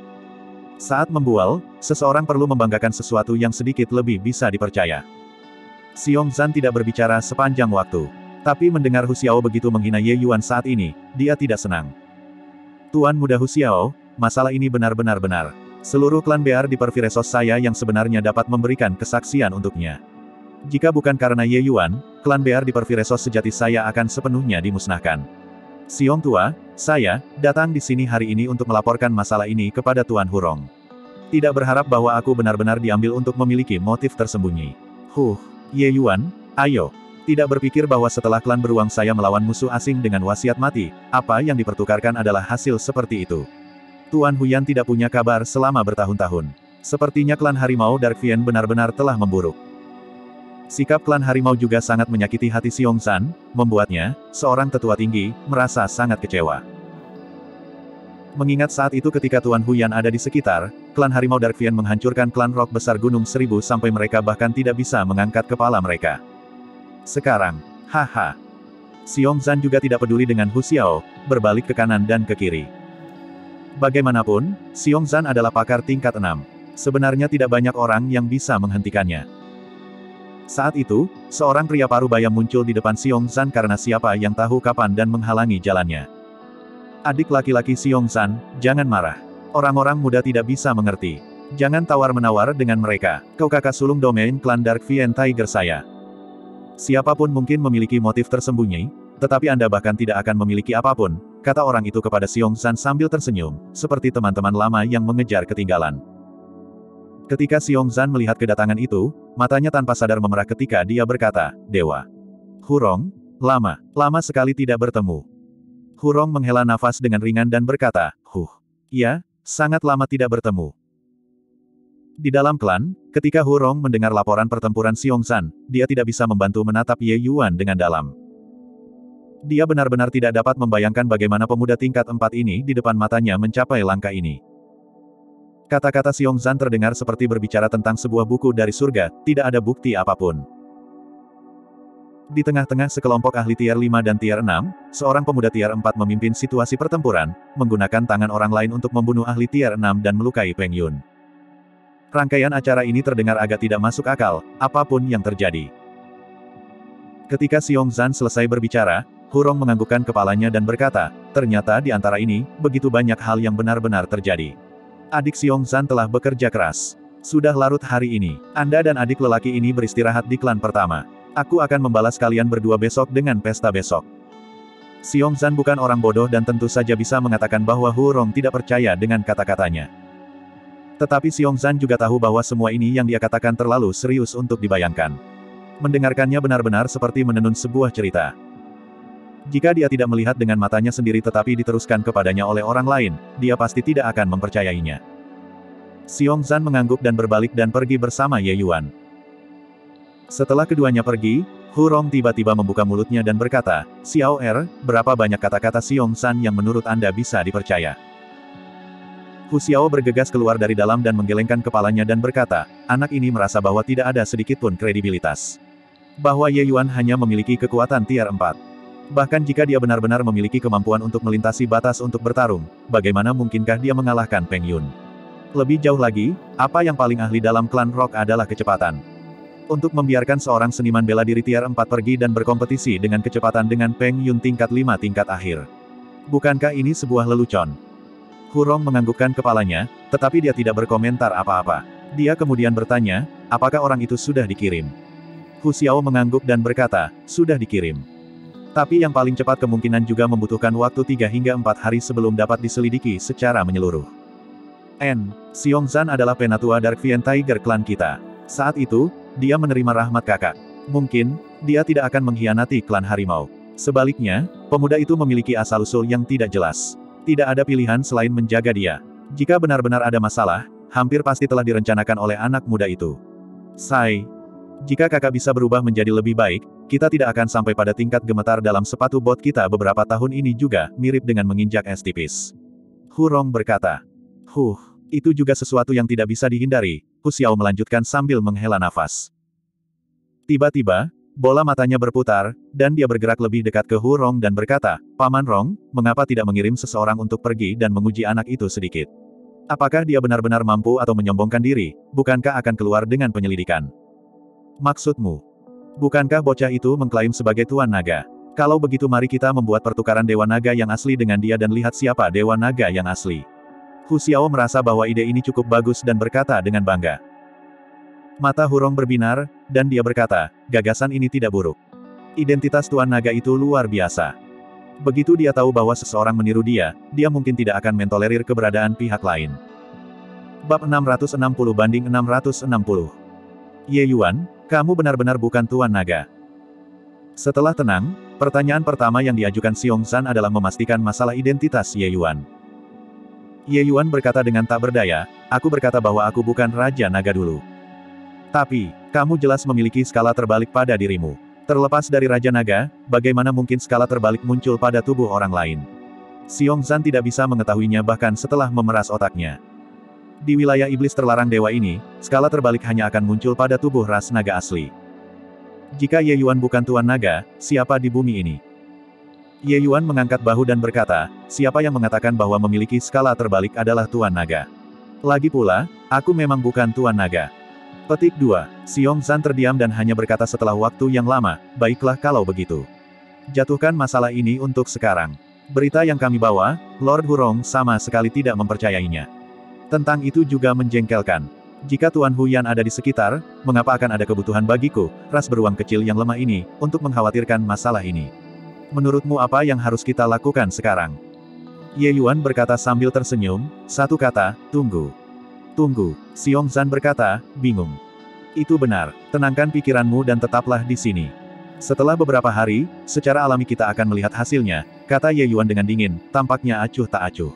Saat membual, seseorang perlu membanggakan sesuatu yang sedikit lebih bisa dipercaya. Xiong Zan tidak berbicara sepanjang waktu. Tapi mendengar Husiao begitu menghina Ye Yuan saat ini, dia tidak senang. Tuan Muda Husiao, masalah ini benar-benar benar. Seluruh klan Bear di Perviresos saya yang sebenarnya dapat memberikan kesaksian untuknya. Jika bukan karena Ye Yuan, klan Bear di Perviresos sejati saya akan sepenuhnya dimusnahkan. Xiong Tua, saya datang di sini hari ini untuk melaporkan masalah ini kepada Tuan Hurong. Tidak berharap bahwa aku benar-benar diambil untuk memiliki motif tersembunyi. Huh, Ye Yuan, ayo. Tidak berpikir bahwa setelah klan beruang saya melawan musuh asing dengan wasiat mati, apa yang dipertukarkan adalah hasil seperti itu. Tuan Huyan tidak punya kabar selama bertahun-tahun. Sepertinya klan harimau Dark Fiend benar-benar telah memburuk. Sikap klan harimau juga sangat menyakiti hati Xiong San, membuatnya, seorang tetua tinggi, merasa sangat kecewa. Mengingat saat itu ketika Tuan Huyan ada di sekitar, klan harimau Dark Fiend menghancurkan klan rock besar Gunung Seribu sampai mereka bahkan tidak bisa mengangkat kepala mereka. Sekarang, haha. Xiong San juga tidak peduli dengan Husiao, berbalik ke kanan dan ke kiri. Bagaimanapun, Xiong San adalah pakar tingkat enam. Sebenarnya tidak banyak orang yang bisa menghentikannya. Saat itu, seorang pria parubaya muncul di depan Xiong San karena siapa yang tahu kapan dan menghalangi jalannya. Adik laki-laki Xiong San, jangan marah. Orang-orang muda tidak bisa mengerti. Jangan tawar-menawar dengan mereka. Kau kakak sulung domain klan Dark Fiend Tiger saya. Siapapun mungkin memiliki motif tersembunyi, tetapi Anda bahkan tidak akan memiliki apapun, kata orang itu kepada Xiong San sambil tersenyum, seperti teman-teman lama yang mengejar ketinggalan. Ketika Xiong San melihat kedatangan itu, matanya tanpa sadar memerah ketika dia berkata, Dewa. Hurong, lama, lama sekali tidak bertemu. Hurong menghela nafas dengan ringan dan berkata, Huh. Ya, sangat lama tidak bertemu. Di dalam klan, ketika Hurong mendengar laporan pertempuran Xiong San, dia tidak bisa membantu menatap Ye Yuan dengan dalam. Dia benar-benar tidak dapat membayangkan bagaimana pemuda tingkat empat ini di depan matanya mencapai langkah ini. Kata-kata Xiong San terdengar seperti berbicara tentang sebuah buku dari surga, tidak ada bukti apapun. Di tengah-tengah sekelompok ahli tier lima dan tier enam, seorang pemuda tier empat memimpin situasi pertempuran, menggunakan tangan orang lain untuk membunuh ahli tier enam dan melukai Peng Yun. Rangkaian acara ini terdengar agak tidak masuk akal, apapun yang terjadi. Ketika Xiong Zhan selesai berbicara, Hu Rong menganggukkan kepalanya dan berkata, ternyata di antara ini, begitu banyak hal yang benar-benar terjadi. Adik Xiong Zhan telah bekerja keras. Sudah larut hari ini. Anda dan adik lelaki ini beristirahat di klan pertama. Aku akan membalas kalian berdua besok dengan pesta besok. Xiong Zhan bukan orang bodoh dan tentu saja bisa mengatakan bahwa Hu Rong tidak percaya dengan kata-katanya. Tetapi Xiong Zhan juga tahu bahwa semua ini yang dia katakan terlalu serius untuk dibayangkan. Mendengarkannya benar-benar seperti menenun sebuah cerita. Jika dia tidak melihat dengan matanya sendiri tetapi diteruskan kepadanya oleh orang lain, dia pasti tidak akan mempercayainya. Xiong Zhan mengangguk dan berbalik dan pergi bersama Ye Yuan. Setelah keduanya pergi, Hu Rong tiba-tiba membuka mulutnya dan berkata, Xiao Er, berapa banyak kata-kata Xiong Zhan yang menurut Anda bisa dipercaya? Hu Xiao bergegas keluar dari dalam dan menggelengkan kepalanya dan berkata, anak ini merasa bahwa tidak ada sedikitpun kredibilitas. Bahwa Ye Yuan hanya memiliki kekuatan tier empat. Bahkan jika dia benar-benar memiliki kemampuan untuk melintasi batas untuk bertarung, bagaimana mungkinkah dia mengalahkan Peng Yun? Lebih jauh lagi, apa yang paling ahli dalam klan Rock adalah kecepatan. Untuk membiarkan seorang seniman bela diri tier empat pergi dan berkompetisi dengan kecepatan dengan Peng Yun tingkat lima tingkat akhir. Bukankah ini sebuah lelucon? Hu Rong menganggukkan kepalanya, tetapi dia tidak berkomentar apa-apa. Dia kemudian bertanya, apakah orang itu sudah dikirim? Hu Xiao mengangguk dan berkata, sudah dikirim. Tapi yang paling cepat kemungkinan juga membutuhkan waktu tiga hingga empat hari sebelum dapat diselidiki secara menyeluruh. N. Xiong Zhan adalah penatua Dark Vien Tiger klan kita. Saat itu, dia menerima rahmat kakak. Mungkin, dia tidak akan mengkhianati klan harimau. Sebaliknya, pemuda itu memiliki asal-usul yang tidak jelas. Tidak ada pilihan selain menjaga dia. Jika benar-benar ada masalah, hampir pasti telah direncanakan oleh anak muda itu. Sai. Jika kakak bisa berubah menjadi lebih baik, kita tidak akan sampai pada tingkat gemetar dalam sepatu bot kita beberapa tahun ini juga, mirip dengan menginjak es tipis. Hu Rong berkata. Huh, itu juga sesuatu yang tidak bisa dihindari, Hu Xiao melanjutkan sambil menghela nafas. Tiba-tiba, bola matanya berputar, dan dia bergerak lebih dekat ke Hu Rong dan berkata, Paman Rong, mengapa tidak mengirim seseorang untuk pergi dan menguji anak itu sedikit? Apakah dia benar-benar mampu atau menyombongkan diri, bukankah akan keluar dengan penyelidikan? Maksudmu? Bukankah bocah itu mengklaim sebagai Tuan Naga? Kalau begitu mari kita membuat pertukaran Dewa Naga yang asli dengan dia dan lihat siapa Dewa Naga yang asli. Hu Xiao merasa bahwa ide ini cukup bagus dan berkata dengan bangga. Mata Hu Rong berbinar, dan dia berkata, gagasan ini tidak buruk. Identitas Tuan Naga itu luar biasa. Begitu dia tahu bahwa seseorang meniru dia, dia mungkin tidak akan mentolerir keberadaan pihak lain. Bab enam ratus enam puluh banding enam ratus enam puluh. Ye Yuan, kamu benar-benar bukan Tuan Naga. Setelah tenang, pertanyaan pertama yang diajukan Xiong Zhan adalah memastikan masalah identitas Ye Yuan. Ye Yuan berkata dengan tak berdaya, aku berkata bahwa aku bukan Raja Naga dulu. Tapi, kamu jelas memiliki skala terbalik pada dirimu. Terlepas dari Raja Naga, bagaimana mungkin skala terbalik muncul pada tubuh orang lain? Xiong Zhan tidak bisa mengetahuinya bahkan setelah memeras otaknya. Di wilayah iblis terlarang dewa ini, skala terbalik hanya akan muncul pada tubuh ras naga asli. Jika Ye Yuan bukan Tuan Naga, siapa di bumi ini? Ye Yuan mengangkat bahu dan berkata, siapa yang mengatakan bahwa memiliki skala terbalik adalah Tuan Naga? Lagi pula, aku memang bukan Tuan Naga. Petik dua. Xiong Zhan terdiam dan hanya berkata setelah waktu yang lama, baiklah kalau begitu. Jatuhkan masalah ini untuk sekarang. Berita yang kami bawa, Lord Hu Rong sama sekali tidak mempercayainya. Tentang itu juga menjengkelkan. Jika Tuan Huyan ada di sekitar, mengapa akan ada kebutuhan bagiku, ras beruang kecil yang lemah ini, untuk mengkhawatirkan masalah ini? Menurutmu apa yang harus kita lakukan sekarang? Ye Yuan berkata sambil tersenyum, satu kata, tunggu. Tunggu, Xiong Zhan berkata, bingung. Itu benar, tenangkan pikiranmu dan tetaplah di sini. Setelah beberapa hari, secara alami kita akan melihat hasilnya, kata Ye Yuan dengan dingin, tampaknya acuh tak acuh.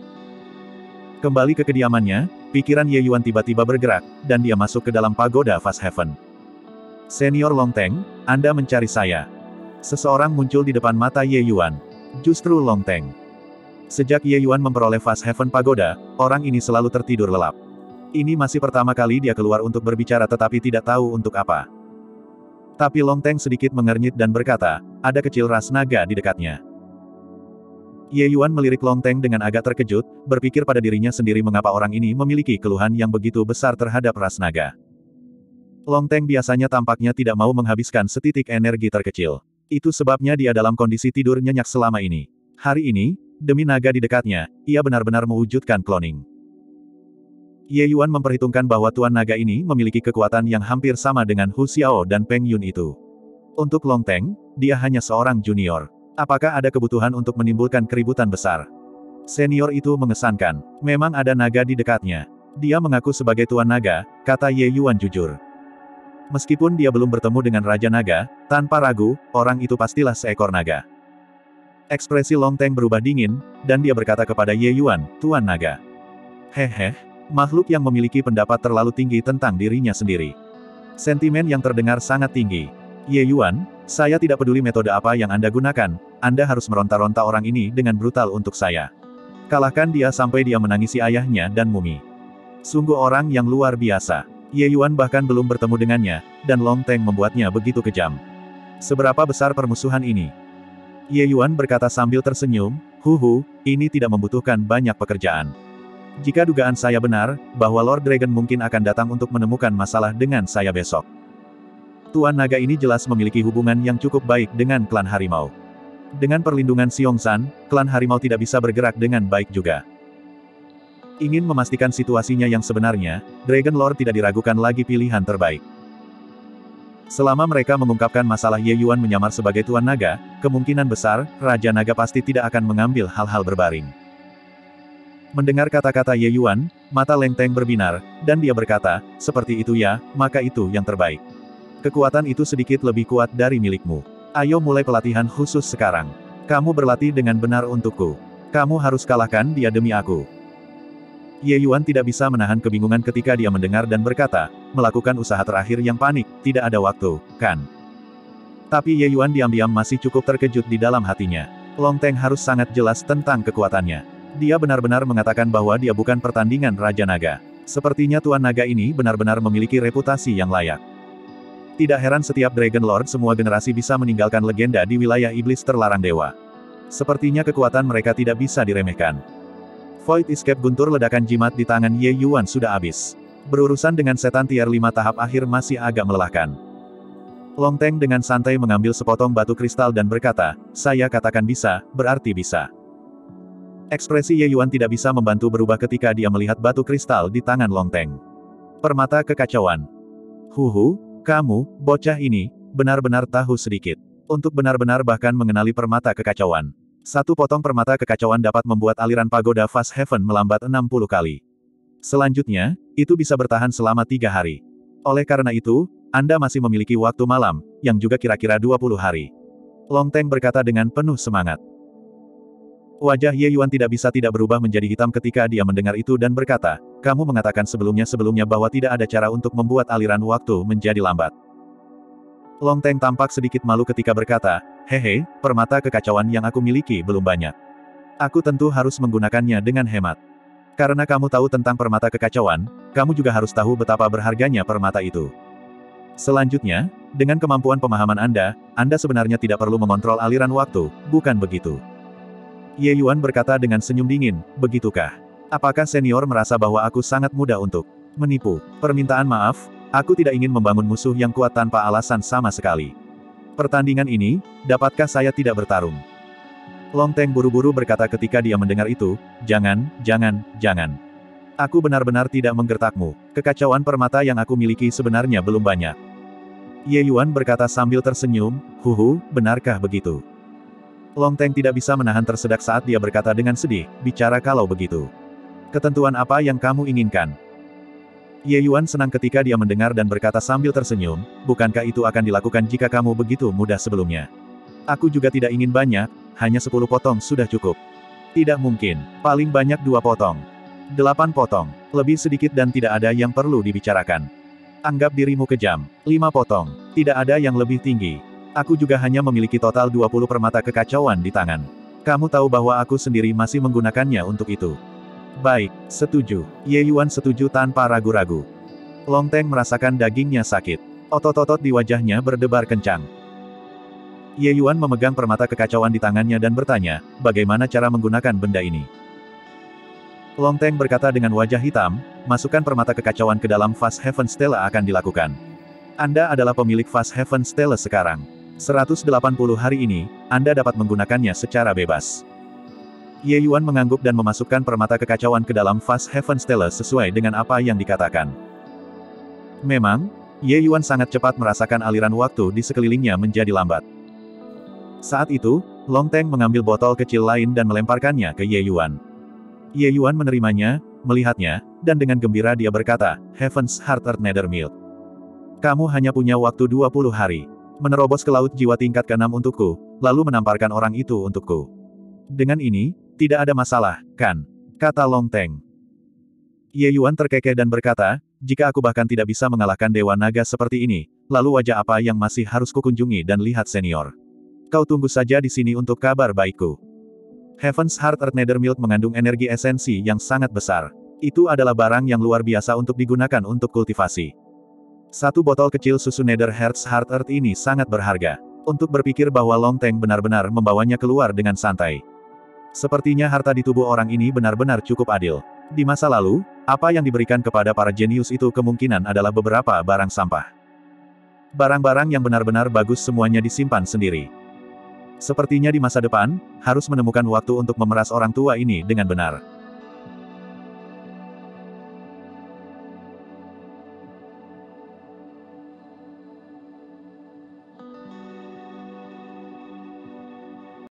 Kembali ke kediamannya, pikiran Ye Yuan tiba-tiba bergerak, dan dia masuk ke dalam pagoda Fast Heaven. Senior Long Teng, Anda mencari saya. Seseorang muncul di depan mata Ye Yuan. Justru Long Teng. Sejak Ye Yuan memperoleh Fast Heaven Pagoda, orang ini selalu tertidur lelap. Ini masih pertama kali dia keluar untuk berbicara tetapi tidak tahu untuk apa. Tapi Long Teng sedikit mengernyit dan berkata, ada kecil ras naga di dekatnya. Ye Yuan melirik Long Teng dengan agak terkejut, berpikir pada dirinya sendiri mengapa orang ini memiliki keluhan yang begitu besar terhadap ras naga. Long Teng biasanya tampaknya tidak mau menghabiskan setitik energi terkecil. Itu sebabnya dia dalam kondisi tidur nyenyak selama ini. Hari ini, demi naga di dekatnya, ia benar-benar mewujudkan cloning. Ye Yuan memperhitungkan bahwa Tuan Naga ini memiliki kekuatan yang hampir sama dengan Hu Xiao dan Peng Yun itu. Untuk Long Teng, dia hanya seorang junior. Apakah ada kebutuhan untuk menimbulkan keributan besar? Senior itu mengesankan. Memang ada naga di dekatnya. Dia mengaku sebagai Tuan Naga, kata Ye Yuan jujur. Meskipun dia belum bertemu dengan Raja Naga, tanpa ragu, orang itu pastilah seekor naga. Ekspresi Long Teng berubah dingin, dan dia berkata kepada Ye Yuan, Tuan Naga. Hehe. Makhluk yang memiliki pendapat terlalu tinggi tentang dirinya sendiri. Sentimen yang terdengar sangat tinggi. Ye Yuan, saya tidak peduli metode apa yang Anda gunakan, Anda harus meronta-ronta orang ini dengan brutal untuk saya. Kalahkan dia sampai dia menangisi ayahnya dan Mumi. Sungguh orang yang luar biasa. Ye Yuan bahkan belum bertemu dengannya, dan Long Teng membuatnya begitu kejam. Seberapa besar permusuhan ini? Ye Yuan berkata sambil tersenyum, Huhu, ini tidak membutuhkan banyak pekerjaan. Jika dugaan saya benar, bahwa Lord Dragon mungkin akan datang untuk menemukan masalah dengan saya besok. Tuan Naga ini jelas memiliki hubungan yang cukup baik dengan klan harimau. Dengan perlindungan Xiongzan, klan harimau tidak bisa bergerak dengan baik juga. Ingin memastikan situasinya yang sebenarnya, Dragon Lord tidak diragukan lagi pilihan terbaik. Selama mereka mengungkapkan masalah Ye Yuan menyamar sebagai Tuan Naga, kemungkinan besar, Raja Naga pasti tidak akan mengambil hal-hal berbaring. Mendengar kata-kata Ye Yuan, mata Long Teng berbinar, dan dia berkata, seperti itu ya, maka itu yang terbaik. Kekuatan itu sedikit lebih kuat dari milikmu. Ayo mulai pelatihan khusus sekarang. Kamu berlatih dengan benar untukku. Kamu harus kalahkan dia demi aku. Ye Yuan tidak bisa menahan kebingungan ketika dia mendengar dan berkata, melakukan usaha terakhir yang panik, tidak ada waktu, kan? Tapi Ye Yuan diam-diam masih cukup terkejut di dalam hatinya. Long Teng harus sangat jelas tentang kekuatannya. Dia benar-benar mengatakan bahwa dia bukan pertandingan Raja Naga. Sepertinya Tuan Naga ini benar-benar memiliki reputasi yang layak. Tidak heran setiap Dragon Lord semua generasi bisa meninggalkan legenda di wilayah iblis terlarang dewa. Sepertinya kekuatan mereka tidak bisa diremehkan. Void Escape guntur ledakan jimat di tangan Ye Yuan sudah habis. Berurusan dengan setan tier lima tahap akhir masih agak melelahkan. Long Teng dengan santai mengambil sepotong batu kristal dan berkata, saya katakan bisa, berarti bisa. Ekspresi Ye Yuan tidak bisa membantu berubah ketika dia melihat batu kristal di tangan Long Teng. Permata kekacauan. Huhu, kamu, bocah ini, benar-benar tahu sedikit. Untuk benar-benar bahkan mengenali permata kekacauan. Satu potong permata kekacauan dapat membuat aliran pagoda Fast Heaven melambat enam puluh kali. Selanjutnya, itu bisa bertahan selama tiga hari. Oleh karena itu, Anda masih memiliki waktu malam, yang juga kira-kira dua puluh hari. Long Teng berkata dengan penuh semangat. Wajah Ye Yuan tidak bisa tidak berubah menjadi hitam ketika dia mendengar itu dan berkata, kamu mengatakan sebelumnya-sebelumnya bahwa tidak ada cara untuk membuat aliran waktu menjadi lambat. Long Teng tampak sedikit malu ketika berkata, hehe, permata kekacauan yang aku miliki belum banyak. Aku tentu harus menggunakannya dengan hemat. Karena kamu tahu tentang permata kekacauan, kamu juga harus tahu betapa berharganya permata itu. Selanjutnya, dengan kemampuan pemahaman Anda, Anda sebenarnya tidak perlu mengontrol aliran waktu, bukan begitu? Ye Yuan berkata dengan senyum dingin, begitukah? Apakah senior merasa bahwa aku sangat mudah untuk menipu? Permintaan maaf, aku tidak ingin membangun musuh yang kuat tanpa alasan sama sekali. Pertandingan ini, dapatkah saya tidak bertarung? Long Teng buru-buru berkata ketika dia mendengar itu, jangan, jangan, jangan. Aku benar-benar tidak menggertakmu. Kekacauan permata yang aku miliki sebenarnya belum banyak. Ye Yuan berkata sambil tersenyum, huhu, benarkah begitu? Long Teng tidak bisa menahan tersedak saat dia berkata dengan sedih, bicara kalau begitu. Ketentuan apa yang kamu inginkan? Ye Yuan senang ketika dia mendengar dan berkata sambil tersenyum, bukankah itu akan dilakukan jika kamu begitu mudah sebelumnya? Aku juga tidak ingin banyak, hanya sepuluh potong sudah cukup. Tidak mungkin, paling banyak dua potong. Delapan potong, lebih sedikit dan tidak ada yang perlu dibicarakan. Anggap dirimu kejam. Lima potong, tidak ada yang lebih tinggi. Aku juga hanya memiliki total dua puluh permata kekacauan di tangan. Kamu tahu bahwa aku sendiri masih menggunakannya untuk itu. Baik, setuju. Ye Yuan setuju tanpa ragu-ragu. Long Teng merasakan dagingnya sakit. Otot-otot di wajahnya berdebar kencang. Ye Yuan memegang permata kekacauan di tangannya dan bertanya, bagaimana cara menggunakan benda ini? Long Teng berkata dengan wajah hitam, masukkan permata kekacauan ke dalam Fast Heaven Stele akan dilakukan. Anda adalah pemilik Fast Heaven Stele sekarang. seratus delapan puluh hari ini, Anda dapat menggunakannya secara bebas. Ye Yuan mengangguk dan memasukkan permata kekacauan ke dalam Fast Heaven Stele sesuai dengan apa yang dikatakan. Memang, Ye Yuan sangat cepat merasakan aliran waktu di sekelilingnya menjadi lambat. Saat itu, Long Teng mengambil botol kecil lain dan melemparkannya ke Ye Yuan. Ye Yuan menerimanya, melihatnya, dan dengan gembira dia berkata, Heaven's Heart Earth Nether Milk. Kamu hanya punya waktu dua puluh hari. Menerobos ke laut jiwa tingkat keenam untukku, lalu menamparkan orang itu untukku. Dengan ini, tidak ada masalah, kan? Kata Long Teng. Ye Yuan terkekeh dan berkata, jika aku bahkan tidak bisa mengalahkan Dewa Naga seperti ini, lalu wajah apa yang masih harus kukunjungi dan lihat senior? Kau tunggu saja di sini untuk kabar baikku. Heaven's Heart Earth Nether Milk mengandung energi esensi yang sangat besar. Itu adalah barang yang luar biasa untuk digunakan untuk kultivasi. Satu botol kecil susu Nether Heart's Heart Earth ini sangat berharga. Untuk berpikir bahwa Long Teng benar-benar membawanya keluar dengan santai. Sepertinya harta di tubuh orang ini benar-benar cukup adil. Di masa lalu, apa yang diberikan kepada para jenius itu kemungkinan adalah beberapa barang sampah. Barang-barang yang benar-benar bagus semuanya disimpan sendiri. Sepertinya di masa depan, harus menemukan waktu untuk memeras orang tua ini dengan benar.